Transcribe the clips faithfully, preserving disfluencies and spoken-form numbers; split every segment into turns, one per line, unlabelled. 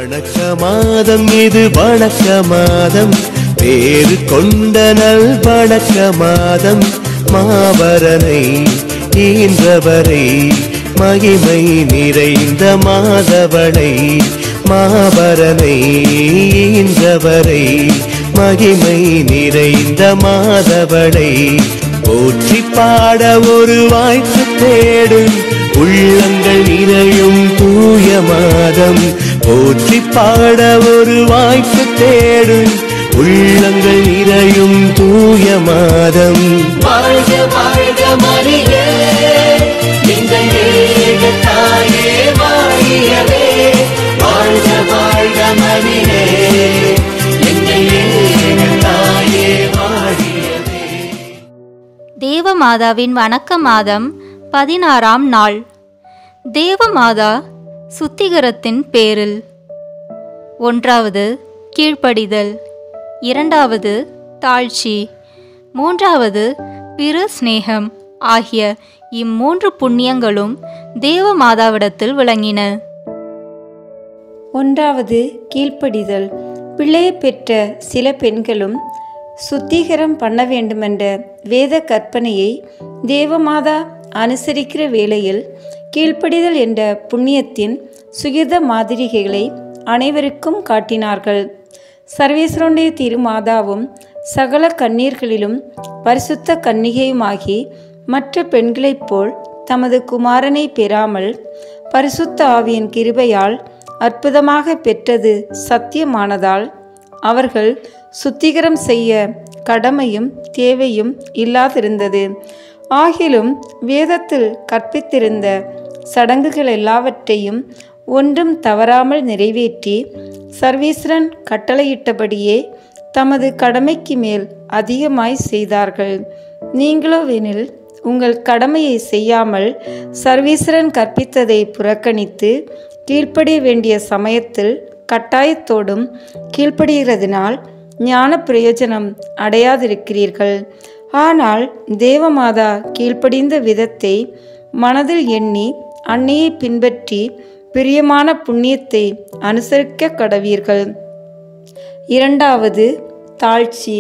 வணக்க மாதம் இது வணக்க மாதம், பேரு கொண்ட நல் வணக்க மாதம். மாபரனை ஈன்றவரை மகிமை நிறைந்த மாதவனை, மாபரனை ஈன்றவரை மகிமை நிறைந்த மாதவனை போற்றி பாட ஒரு வாய்ப்பு தேடும் உள்ளங்கள் நிறையும் தூய மாதம். போற்றி பாட ஒரு வாய்ப்பு தேடும் உள்ளங்கள் நிறையும் தூய மாதம்.
வாழ்க வாழ்க மரியே எங்கள் ஏக தாயே வாழியவே, வாழ்க வாழ்க மரியே எங்கள் ஏக தாயே வாழியவே.
தேவமாதாவின் வணக்க மாதம் பதினாறாம் நாள். தேவமாதா சுத்திகரத்தின் பேரில். ஒன்றாவது கீழ்ப்படிதல், இரண்டாவது தாழ்ச்சி, மூன்றாவது பிற சிநேகம் ஆகிய இம்மூன்று புண்ணியங்களும் தேவமாதாவிடத்தில் விளங்கின.
ஒன்றாவது கீழ்ப்படிதல். பிள்ளையை பெற்ற சில பெண்களும் சுத்திகரம் பண்ண வேண்டுமென்ற வேத கற்பனையை தேவமாதா அனுசரிக்கிற வேளையில் கீழ்ப்படிதல் என்ற புண்ணியத்தின் சுகிர்த மாதிரிகைகளை அனைவருக்கும் காட்டினார்கள். சர்வேஸ்வரனுடைய திருமாதாவும் சகல கண்ணீர்களிலும் பரிசுத்த கன்னிகையுமாகி மற்ற பெண்களைப் போல் தமது குமாரனை பெறாமல் பரிசுத்த ஆவியின் கிருபையால் அற்புதமாக பெற்றது சத்தியமானதால் அவர்கள் சுத்திகரம் செய்ய கடமையும் தேவையும் இல்லாதிருந்தது. ஆகிலும் வேதத்தில் கற்பித்திருந்த சடங்குகள் எல்லாவற்றையும் ஒன்றும் தவறாமல் நிறைவேற்றி சர்வேஸ்வரன் கட்டளையிட்டபடியே தமது கடமைக்கு மேல் அதிகமாய் செய்தார்கள். நீங்களோவெனில் உங்கள் கடமையை செய்யாமல் சர்வேஸ்வரன் கற்பித்ததை புறக்கணித்து கீழ்ப்படிய வேண்டிய சமயத்தில் கட்டாயத்தோடும் கீழ்ப்படுகிறதினால் ஞான பிரயோஜனம் அடையாதிருக்கிறீர்கள். ஆனால் தேவமாதா கீழ்ப்படிந்த விதத்தை மனதில் எண்ணி அன்னையை பின்பற்றி பிரியமான புண்ணியத்தை அனுசரிக்க கடவீர்கள். இரண்டாவது தாழ்ச்சி.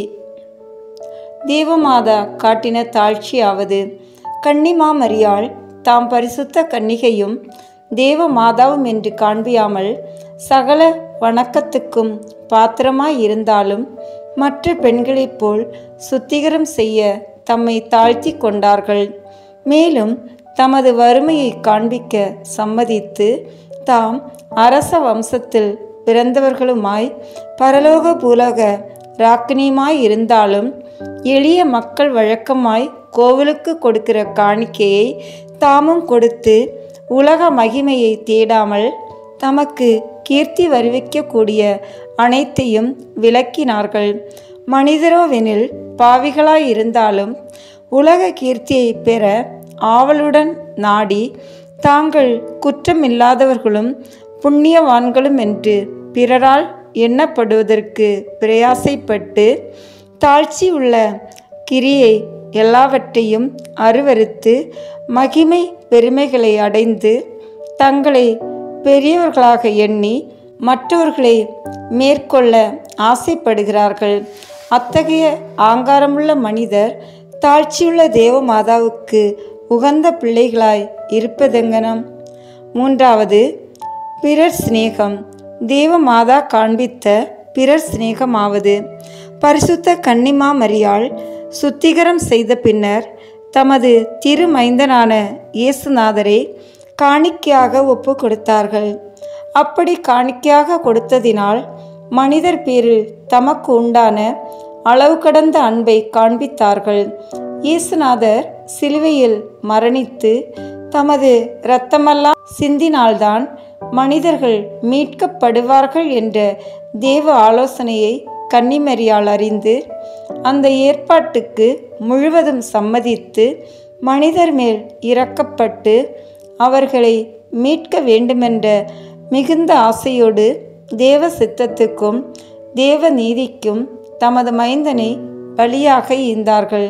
தேவமாதா காட்டின தாழ்ச்சியாவது, கன்னிமாமரியாள் தாம் பரிசுத்த கன்னிகையும் தேவமாதாவும் என்று காண்பியாமல் சகல வணக்கத்துக்கும் பாத்திரமாய் இருந்தாலும் மற்ற பெண்களைப் போல் சுத்திகரம் செய்ய தம்மை தாழ்த்தி கொண்டார்கள். மேலும் தமது வறுமையை காண்பிக்க சம்மதித்து தாம் அரச வம்சத்தில் பிறந்தவர்களுமாய் பரலோக பூலோக ராக்கினியுமாய் இருந்தாலும் எளிய மக்கள் வழக்கமாய் கோவிலுக்கு கொடுக்கிற காணிக்கையை தாமும் கொடுத்து உலக மகிமையை தேடாமல் தமக்கு கீர்த்தி வருவிக்கக்கூடிய அனைத்தையும் விளக்கினார்கள். மனிதரோவெனில் பாவிகளாய் இருந்தாலும் உலக கீர்த்தியை பெற ஆவலுடன் நாடி தாங்கள் குற்றமில்லாதவர்களும் புண்ணியவான்களும் என்று பிறரால் எண்ணப்படுவதற்கு பிரயாசைப்பட்டு தாழ்ச்சி உள்ள கிரியை எல்லாவற்றையும் அருவருத்து மகிமை பெருமைகளை அடைந்து தங்களை பெரியவர்களாக எண்ணி மற்றவர்களை மேற்கொள்ள ஆசைப்படுகிறார்கள். அத்தகைய ஆங்காரமுள்ள மனிதர் தாழ்ச்சியுள்ள தேவமாதாவுக்கு உகந்த பிள்ளைகளாய் இருப்பதெங்கனம்? மூன்றாவது பிறர் சிநேகம். தேவமாதா காண்பித்த பிறர் சிநேகமாவது, பரிசுத்த கன்னிமாமரியாள் சுத்திகரம் செய்த பின்னர் தமது திருமைந்தனான இயேசுநாதரை காணிக்கையாக ஒப்பு கொடுத்தார்கள். அப்படி காணிக்கையாக கொடுத்ததினால் மனிதர் பேரில் தமக்கு உண்டான அளவு கடந்த அன்பை காண்பித்தார்கள். இயேசுநாதர் சிலுவையில் மரணித்து தமது இரத்தமெல்லாம் சிந்தினால்தான் மனிதர்கள் மீட்கப்படுவார்கள் என்ற தேவ ஆலோசனையை கன்னிமரியாள் அறிந்து அந்த ஏற்பாட்டுக்கு முழுவதும் சம்மதித்து மனிதர் மேல் இரக்கப்பட்டு அவர்களை மீட்க வேண்டுமென்ற மிகுந்த ஆசையோடு தேவ சித்தத்துக்கும் தேவ நீதிக்கும் தமது மைந்தனை பலியாக ஈந்தார்கள்.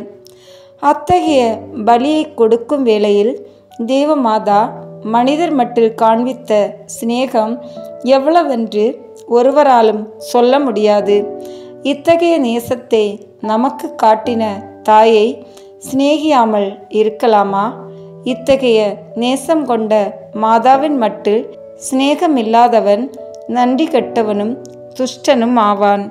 அத்தகைய பலியை கொடுக்கும் வேளையில் தேவமாதா மனிதர் மட்டில் காண்பித்த சிநேகம் எவ்வளவென்று ஒருவராலும் சொல்ல முடியாது. இத்தகைய நேசத்தை நமக்கு காட்டின தாயை சிநேகியாமல் இருக்கலாமா? இத்தகைய நேசம் கொண்ட மாதாவின் மட்டில் சிநேகமில்லாதவன் நன்றி கெட்டவனும் துஷ்டனும் ஆவான்.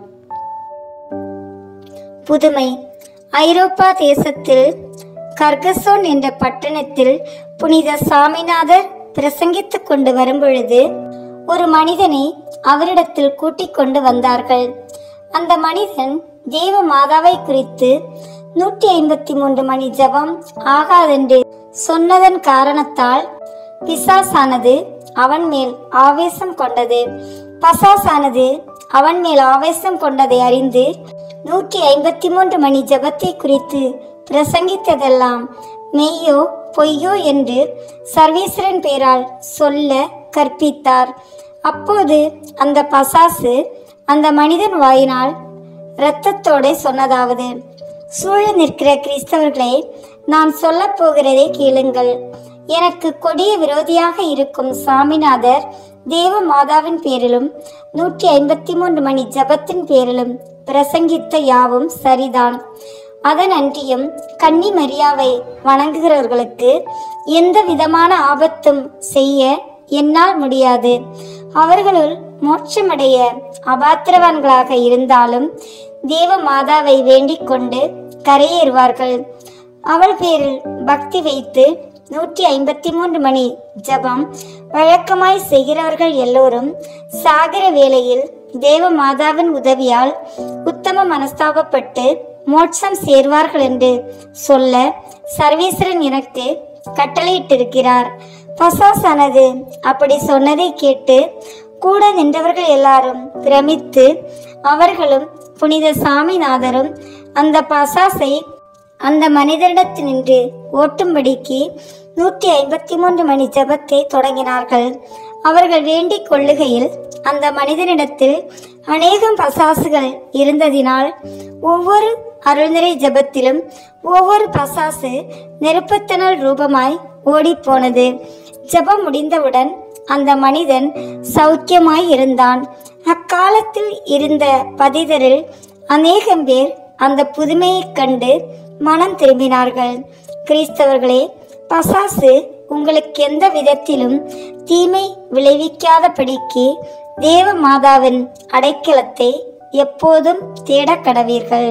புதுமை. ஐரோப்பா தேசத்தில் கர்கசோன் என்ற பட்டணத்தில் புனித சாமிநாதர் பிரசங்கித்துக் கொண்டு வரும்பொழுது ஒரு மனிதனை அவரிடத்தில் கூட்டிக் கொண்டு வந்தார்கள். அந்த மனிதன் தேவ மாதாவை குறித்து நூற்றி ஐம்பத்தி மூன்று மணி ஜபம் ஆகாதென்று சொன்னதன் காரணத்தால் பிசாசானது அவன் மேல் ஆவேசம் கொண்டது. பசாசானது அவன் மேல் ஆவேசம் கொண்டதை அறிந்து நூற்றி ஐம்பத்தி மூன்று மணி ஜபத்தை குறித்து பிரசங்கித்ததெல்லாம் மெய்யோ பொய்யோ என்று சர்வேஸ்வரன் பேரால் சொல்ல கற்பித்தார். அப்போது அந்த பசாசு அந்த மனிதன் வாயினால் இரத்தத்தோட சொன்னதாவது: சூழ நிற்கிற கிறிஸ்தவர்களே, நான் சொல்ல போகிறதை கேளுங்கள். எனக்கு கொடிய விரோதியாக இருக்கும் சாமிநாதர் தேவ மாதாவின் பேரிலும் நூற்றி ஐம்பத்தி மூன்று மணி ஜபத்தின் பேரிலும் பிரசங்கித்த யாவும் சரிதான். அதன் அன்றியும் கன்னி மரியாவை வணங்குகிறவர்களுக்கு எந்த விதமான ஆபத்தும் செய்ய என்னால் முடியாது. அவர்களுள் மோட்சமடைய அபாத்திரவான்களாக இருந்தாலும் தேவ மாதாவை வேண்டிக் கொண்டு கரையேறுவார்கள். அவள் பேரில் பக்தி வைத்து நூற்றி ஐம்பத்தி மூன்று மணி ஜபம் வழக்கமாய் செய்கிறவர்கள் எல்லோரும் சாகிற வேளையில் தேவ மாதாவின் உதவியால் உத்தம மனஸ்தாபப்பட்டு மோட்சம் சேர்வார்கள் என்று சொல்ல சர்வேஸ்வரன் எனக்கு கட்டளையிட்டிருக்கிறார். பசாசானது அப்படி சொன்னதை கேட்டு கூட நின்றவர்கள் எல்லாரும் பிரமித்து அவர்களும் புனித சாமிநாதரும் அந்த பசாசை அந்த மனிதனிடத்தினின்று ஓட்டும்படிக்கு நூற்றி ஐம்பத்தி மூன்று மணி ஜபத்தை தொடங்கினார்கள். அவர்கள் வேண்டிக் கொள்ளுகையில் அந்த மனிதனிடத்தில் அநேகம் பசாசுகள் இருந்ததினால் ஒவ்வொரு அருள்நிறை ஜபத்திலும் ஒவ்வொரு பசாசு நெருப்பத்தனல் ரூபமாய் ஓடிப்போனது. ஜபம் முடிந்தவுடன் அந்த மனிதன் சௌக்கியமாய் இருந்தான். அக்காலத்தில் இருந்த பதிதரில் அநேகம் பேர் அந்த புதுமையை கண்டு மனம் திரும்பினார்கள். கிறிஸ்தவர்களே, பசாசு உங்களுக்கு எந்த விதத்திலும் தீமை விளைவிக்காதபடிக்கு தேவ மாதாவின் அடைக்கலத்தை எப்போதும் தேட கடவீர்கள்.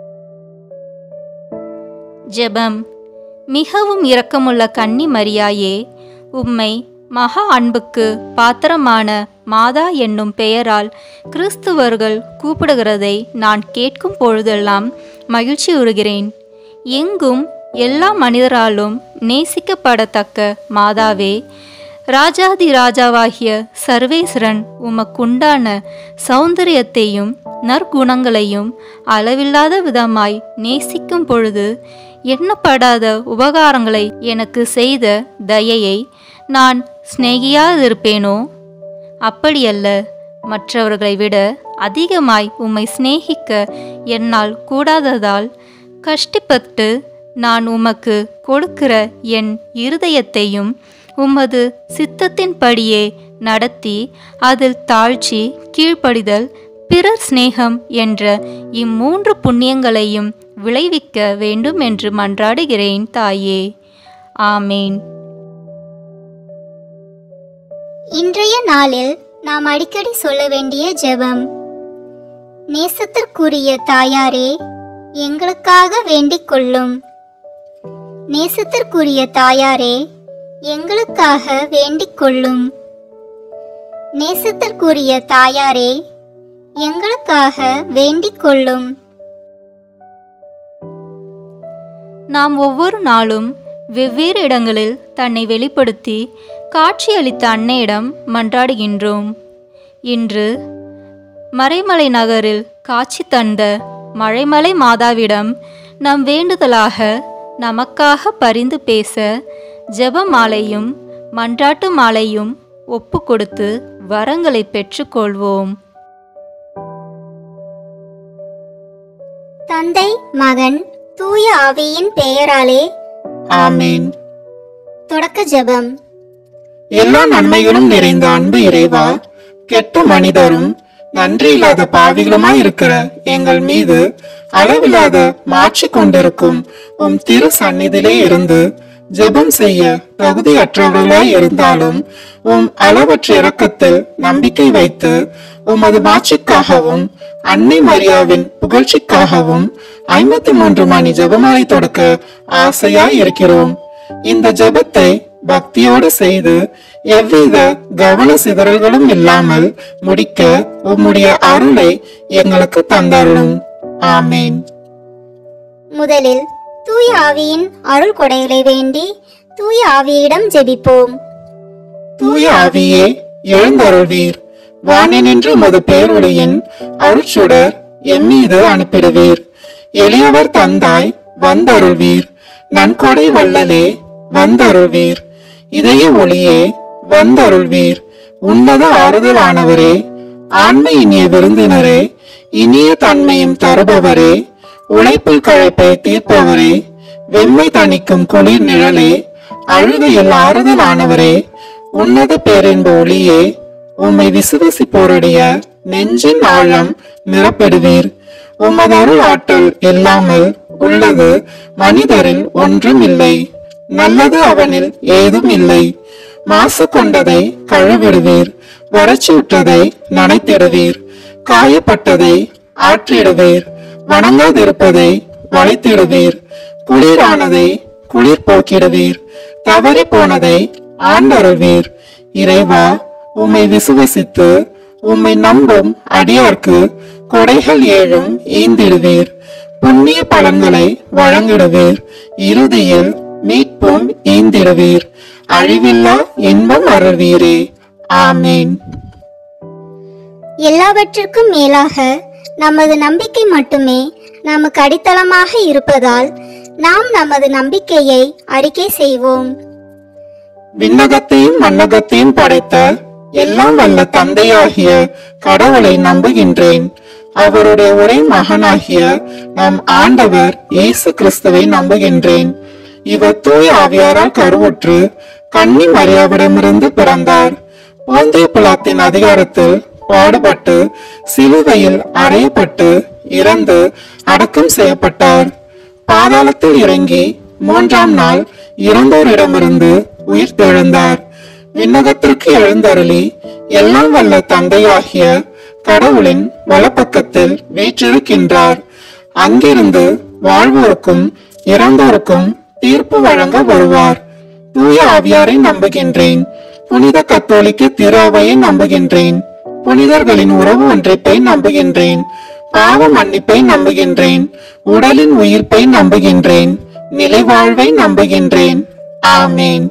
ஜெபம். மிகவும் இரக்கமுள்ள கன்னி மரியாயே, உம்மை மகா அன்புக்கு பாத்திரமான மாதா என்னும் பெயரால் கிறிஸ்துவர்கள் கூப்பிடுகிறதை நான் கேட்கும் பொழுதெல்லாம் மகிழ்ச்சி உறுகிறேன். எங்கும் எல்லா மனிதராலும் நேசிக்கப்படத்தக்க மாதாவே, ராஜாதி ராஜாவாகிய சர்வேஸ்வரன் உமக்குண்டான சௌந்தரியத்தையும் நற்குணங்களையும் அளவில்லாத விதமாய் நேசிக்கும் பொழுது எண்ணப்படாத உபகாரங்களை எனக்கு செய்த தயையை நான் சிநேகியாதிருப்பேனோ? அப்படியல்ல, மற்றவர்களை விட அதிகமாய் உம்மை சிநேகிக்க என்னால் கூடாததால் கஷ்டப்பட்டு நான் உமக்கு கொடுக்கிற என் இருதயத்தையும் உமது சித்தத்தின்படியே நடத்தி அதில் தாழ்ச்சி, கீழ்ப்படிதல், பிறர் சிநேகம் என்ற இம்மூன்று புண்ணியங்களையும் விளைவிக்க வேண்டும் என்று மன்றாடுகிறேன் தாயே. ஆமேன்.
இன்றைய நாளில் நாம் அடிக்கடி சொல்ல வேண்டிய ஜெபம். நேசத்திற்குரிய தாயாரே, எங்களுக்காக வேண்டிக் கொள்ளும். நேசத்திற்குரிய தாயாரே, எங்களுக்காக வேண்டிக் கொள்ளும். நேசத்திற்குரிய தாயாரே, எங்களுக்காக வேண்டிக் கொள்ளும்.
நாம் ஒவ்வொரு நாளும் வெவ்வேறு இடங்களில் தன்னை வெளிப்படுத்தி காட்சியளித்த அன்னையிடம் மன்றாடுகின்றோம். இன்று மறைமலை நகரில் காட்சி தந்த மழைமலை மாதாவிடம் நம் வேண்டுதலாக நமக்காக பரிந்து பேச ஜெப மாலையும் மன்றாட்டு மாலையும் ஒப்பு கொடுத்து வரங்களை பெற்றுக்கொள்வோம்.
தந்தை, மகன், தூய ஆவியின் பெயராலே
ஆமீன்.
தொடக்க ஜெபம்.
எல்லா நன்மைகளும் நிறைந்த அன்பு இறைவா, கெட்ட மனிதரும் நன்றி இல்லாத பாவிகளுமாய் இருக்கிற எங்கள் மீது அளவில்லாத மாற்றி கொண்டிருக்கும் உம் திரு சந்நிதியிலே இருந்து ஜெபம் செய்ய தகுதியற்றவர்களாய் இருந்தாலும் உம் அளவற்ற இரக்கத்தில் நம்பிக்கை வைத்து உமது மாட்சிக்காகவும் அன்னை மரியாவின் புகழ்ச்சிக்காகவும் ஐம்பத்தி மூன்று மணி ஜெபமாலை தொடக்க ஆசையாய் இருக்கிறோம். இந்த ஜெபத்தை பக்தியோடு செய்து எவ்வித கவன சிதறல்களும் இல்லாமல் முடிக்க உம்முடைய அருளை எங்களுக்கு தந்தருளும். ஆமேன்.
முதலில் தூய ஆவியின் அருள் கொடைகளை வேண்டி தூய ஆவியிடம் ஜெபிப்போம்.
தூய ஆவியே எழுந்தருள்வீர். வானினின்று உமது பேரொளியின் அருட்சுடர் எம்மீது அனுப்பிடுவீர். எளியவர் தந்தாய் வந்தருள்வீர். நன்கொடை வள்ளலே வந்தருள்வீர். இதய ஒளியே வந்தருள்வீர். உன்னத ஆறுதலானவரே, ஆண்மை இனிய விருந்தினரே, இனிய தன்மையும் தருபவரே, உழைப்பில் களைப்பை தீர்ப்பவரே, வெம்மை தணிக்கும் குளிர் நிழலே, அழுகையில் ஆறுதலானவரே, உன்னத பேரின்ப ஒளியே, உம்மை விசுவசிப்போருடைய நெஞ்சின் ஆழம் நிரப்பிடுவீர். உமது அருள் ஆற்றல் இல்லாமல் உள்ளது மனிதரில் ஒன்றும் இல்லை. நல்லது அவனில் ஏதும் இல்லை. மாசு கொண்டதை கழுவிடுவீர். வறட்சியுற்றதை நனைத்திடுவீர். காயப்பட்டதை ஆற்றிடுவீர். வணங்காதிருப்பதை வளைத்திடுவீர். குளிரானதை குளிர் போக்கிடுவீர். தவறி போனதை ஆண்டருள்வீர். இறைவா, உம்மை விசுவசித்து உம்மை நம்பும் அடியார்க்கு கொடைகள் ஏழும் ஈந்திடுவீர். புண்ணிய பலன்களை வழங்கிடுவீர். இறுதியில் மீட்பும் ஈந்திடுவீர். அழிவில்லா இன்பம் அருள்வீரே. ஆமேன்.
எல்லாவற்றிற்கும் மேலாக நமது நம்பிக்கை மட்டுமே நமக்கு அடித்தளமாக இருப்பதால் நாம் நமது நம்பிக்கையை அறிக்கை செய்வோம்.
விண்ணகத்தையும் மண்ணகத்தையும் படைத்த எல்லாம் வல்ல தந்தையாகிய கடவுளை நம்புகின்றேன். அவருடைய ஒரே மகனாகிய நம் ஆண்டவர் இயேசு கிறிஸ்துவை நம்புகின்றேன். இவர் தூய ஆவியாரால் கருவுற்று கன்னி மரியாவிடமிருந்து பிறந்தார். போந்திய பிலாத்தின் அதிகாரத்தில் பாடுபட்டு சிலுவையில் அறையப்பட்டு இறந்து அடக்கம் செய்யப்பட்டார். பாதாளத்தில் இறங்கி மூன்றாம் நாள் இறந்தோரிடமிருந்து உயிர் தெழுந்தார். விண்ணகத்திற்கு எழுந்தருளி எல்லாம் வல்ல தந்தையாகிய கடவுளின் வலப்பக்கத்தில் வீற்றிருக்கின்றார். அங்கிருந்து வாழ்வோருக்கும் இறந்தோருக்கும் தீர்ப்பு வழங்க வருவார். தூய ஆவியாரை நம்புகின்றேன். புனித கத்தோலிக்க திரு அவையை நம்புகின்றேன். புனிதர்களின் உறவு ஒன்றிப்பை நம்புகின்றேன். பாவ மன்னிப்பை நம்புகின்றேன். உடலின் உயிர்ப்பை நம்புகின்றேன். நிலைவாழ்வை நம்புகின்றேன். ஆமேன்.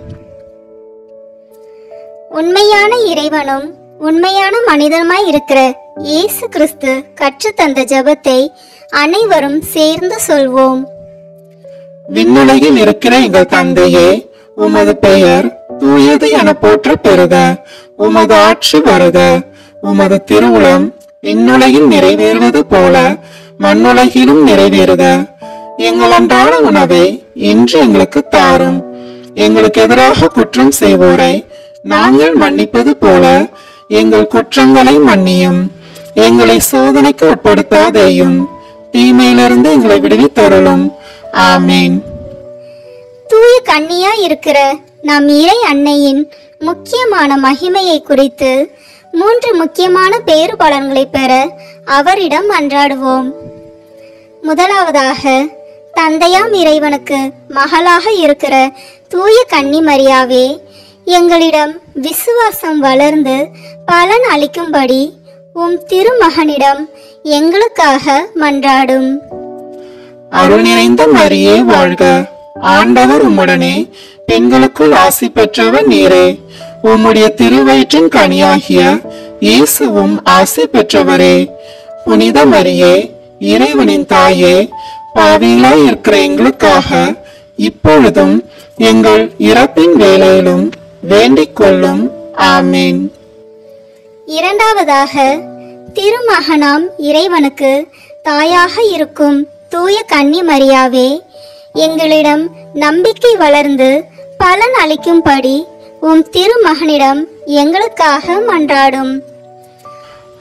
உண்மையான இறைவனும் உண்மையான மனிதனுமாய் இருக்கிற இயேசு கிறிஸ்து கற்றுத்தந்த ஜெபத்தை அனைவரும் சேர்ந்து சொல்வோம்.
விண்ணுலகில் இருக்கிற எங்கள் தந்தையே, உமது பெயர் தூயது என போற்ற பெறுக. உமது ஆட்சி வருக. உமது திருவுளம் விண்ணுலகில் நிறைவேறுவது போல மண்ணுலகிலும் நிறைவேறுக. எங்கள் அன்றாட உணவை இன்று எங்களுக்கு தாரும். எங்களுக்கு எதிராக குற்றம் செய்வோரை நாங்கள் மன்னிப்பது போல எங்கள் குற்றங்களை மன்னியும். எங்களை சோதனைக்கு உட்படுத்தாதேயும், தீமையிலிருந்து எங்களை விடுவித்தருளும். ஆமேன்.
தூய கன்னியா இருக்கிற நம் இறை அன்னையின் முக்கியமான மகிமையை குறித்து மூன்று முக்கியமான பேறு பலன்களை பெற அவரிடம் அன்றாடுவோம். முதலாவதாக, தந்தையாம் இறைவனுக்கு மகளாக இருக்கிற தூய கன்னி மரியாவே, எங்களிடம் விசுவாசம் வளர்ந்து பலன் அளிக்கும்படி உம் திருமகனிடம் எங்களுக்காக மன்றாடும்.
அருள் நிறைந்த மரியே வாழ்க. ஆண்டவர் உம்முடனே, பெண்களுக்குள் ஆசி பெற்றவர் நீரே. உம்முடைய திருவயிற்றின் கனியாகிய இயேசுவும் ஆசி பெற்றவரே. புனித மரியே, இறைவனின் தாயே, பாவிகளாய் இருக்கிற எங்களுக்காக இப்பொழுதும் எங்கள் இறப்பின் வேளையிலும் வேண்டிக் கொள்ளும். ஆமேன்.
இரண்டாவதாக, திருமகனாம் இறைவனுக்கு தாயாக இருக்கும் தூய கன்னி மரியாவே, எங்களிடம் நம்பிக்கை வளர்ந்து பலன் அளிக்கும்படி உம் திருமகனிடம் எங்களுக்காக மன்றாடும்.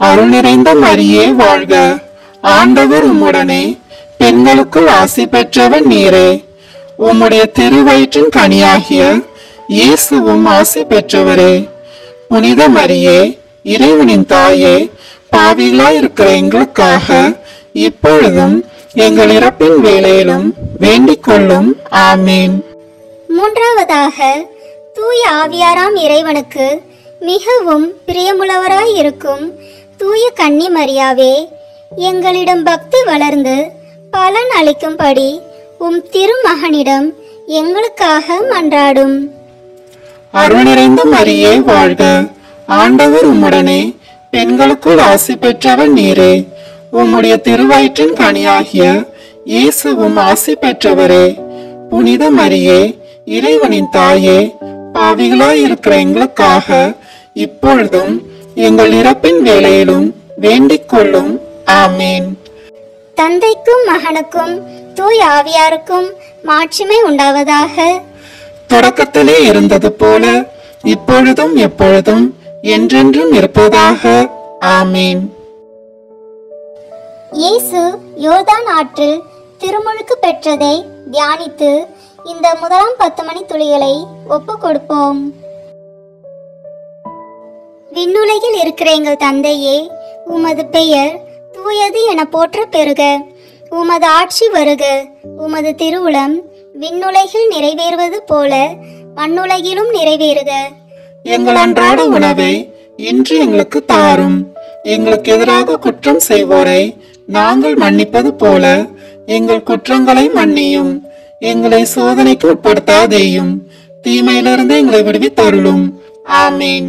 அருள் நிறைந்த மரியே வாழ்க. ஆண்டவர் உம்முடனே, பெண்களுக்குள் ஆசி பெற்றவர் நீரே. உம்முடைய திருவயிற்றின் கனியாகிய இயேசுவும் ஆசி பெற்றவரே. புனித மரியே, இறைவனின் தாயே, பாவிகளாய் இருக்கிற எங்களுக்காக இப்பொழுதும் எங்கள் இறப்பின் வேளையிலும் வேண்டிக் கொள்ளும். ஆமீன்.
மூன்றாவதாக, தூய ஆவியாராம் இறைவனுக்கு மிகவும் பிரியமுள்ளவராய் இருக்கும் தூய கன்னி மரியாவே, எங்களிடம் பக்தி வளர்ந்து பலன் அளிக்கும்படி உம் திருமகனிடம் எங்களுக்காக மன்றாடும்.
அருள் நிறைந்த மரியே வாழ்க. ஆண்டவர் உம்முடனே, பெண்களுக்குள் ஆசி பெற்றவர் நீரே. உம்முடைய திருவயிற்றின் கனியாகிய இயேசுவும் ஆசி பெற்றவரே. புனித மரியே, இறைவனின் தாயே, பாவிகளாய் இருக்கிற எங்களுக்காக இப்பொழுதும் எங்கள் இறப்பின் வேளையிலும் வேண்டிக் கொள்ளும். ஆமீன்.
தந்தைக்கும் மகனுக்கும் தூய ஆவியாருக்கும் மாட்சிமை உண்டாவதாக.
தொடக்கத்திலே இருந்தது போல இப்பொழுதும் எப்பொழுதும் என்றென்றும் இருப்பதாக. ஆமீன்.
இயேசு யோர்தான் ஆற்றில் திருமுழுக்கு பெற்றதை தியானித்து இந்த முதலாம் பத்து மணி துளிகளை ஒப்பு கொடுப்போம். விண்ணுலகில் இருக்கிற எங்கள் தந்தையே, உமது பெயர் தூயது என போற்ற பெறுக. உமது ஆட்சி வருக. உமது திருவுளம் விண்ணுலகில் நிறைவேறுவது போல மண்ணுலகிலும் நிறைவேறுக.
எங்கள் அன்றாட உணவை இன்று எங்களுக்கு தாரும். எங்களுக்கு எதிராக குற்றம் செய்வோரை நாங்கள் மன்னிப்பது போல எங்கள் குற்றங்களை மன்னியும். எங்களை சோதனைக்கு உட்படுத்தாதேயும், தீமையிலிருந்து எங்களை விடுவித்தருளும். ஆமீன்.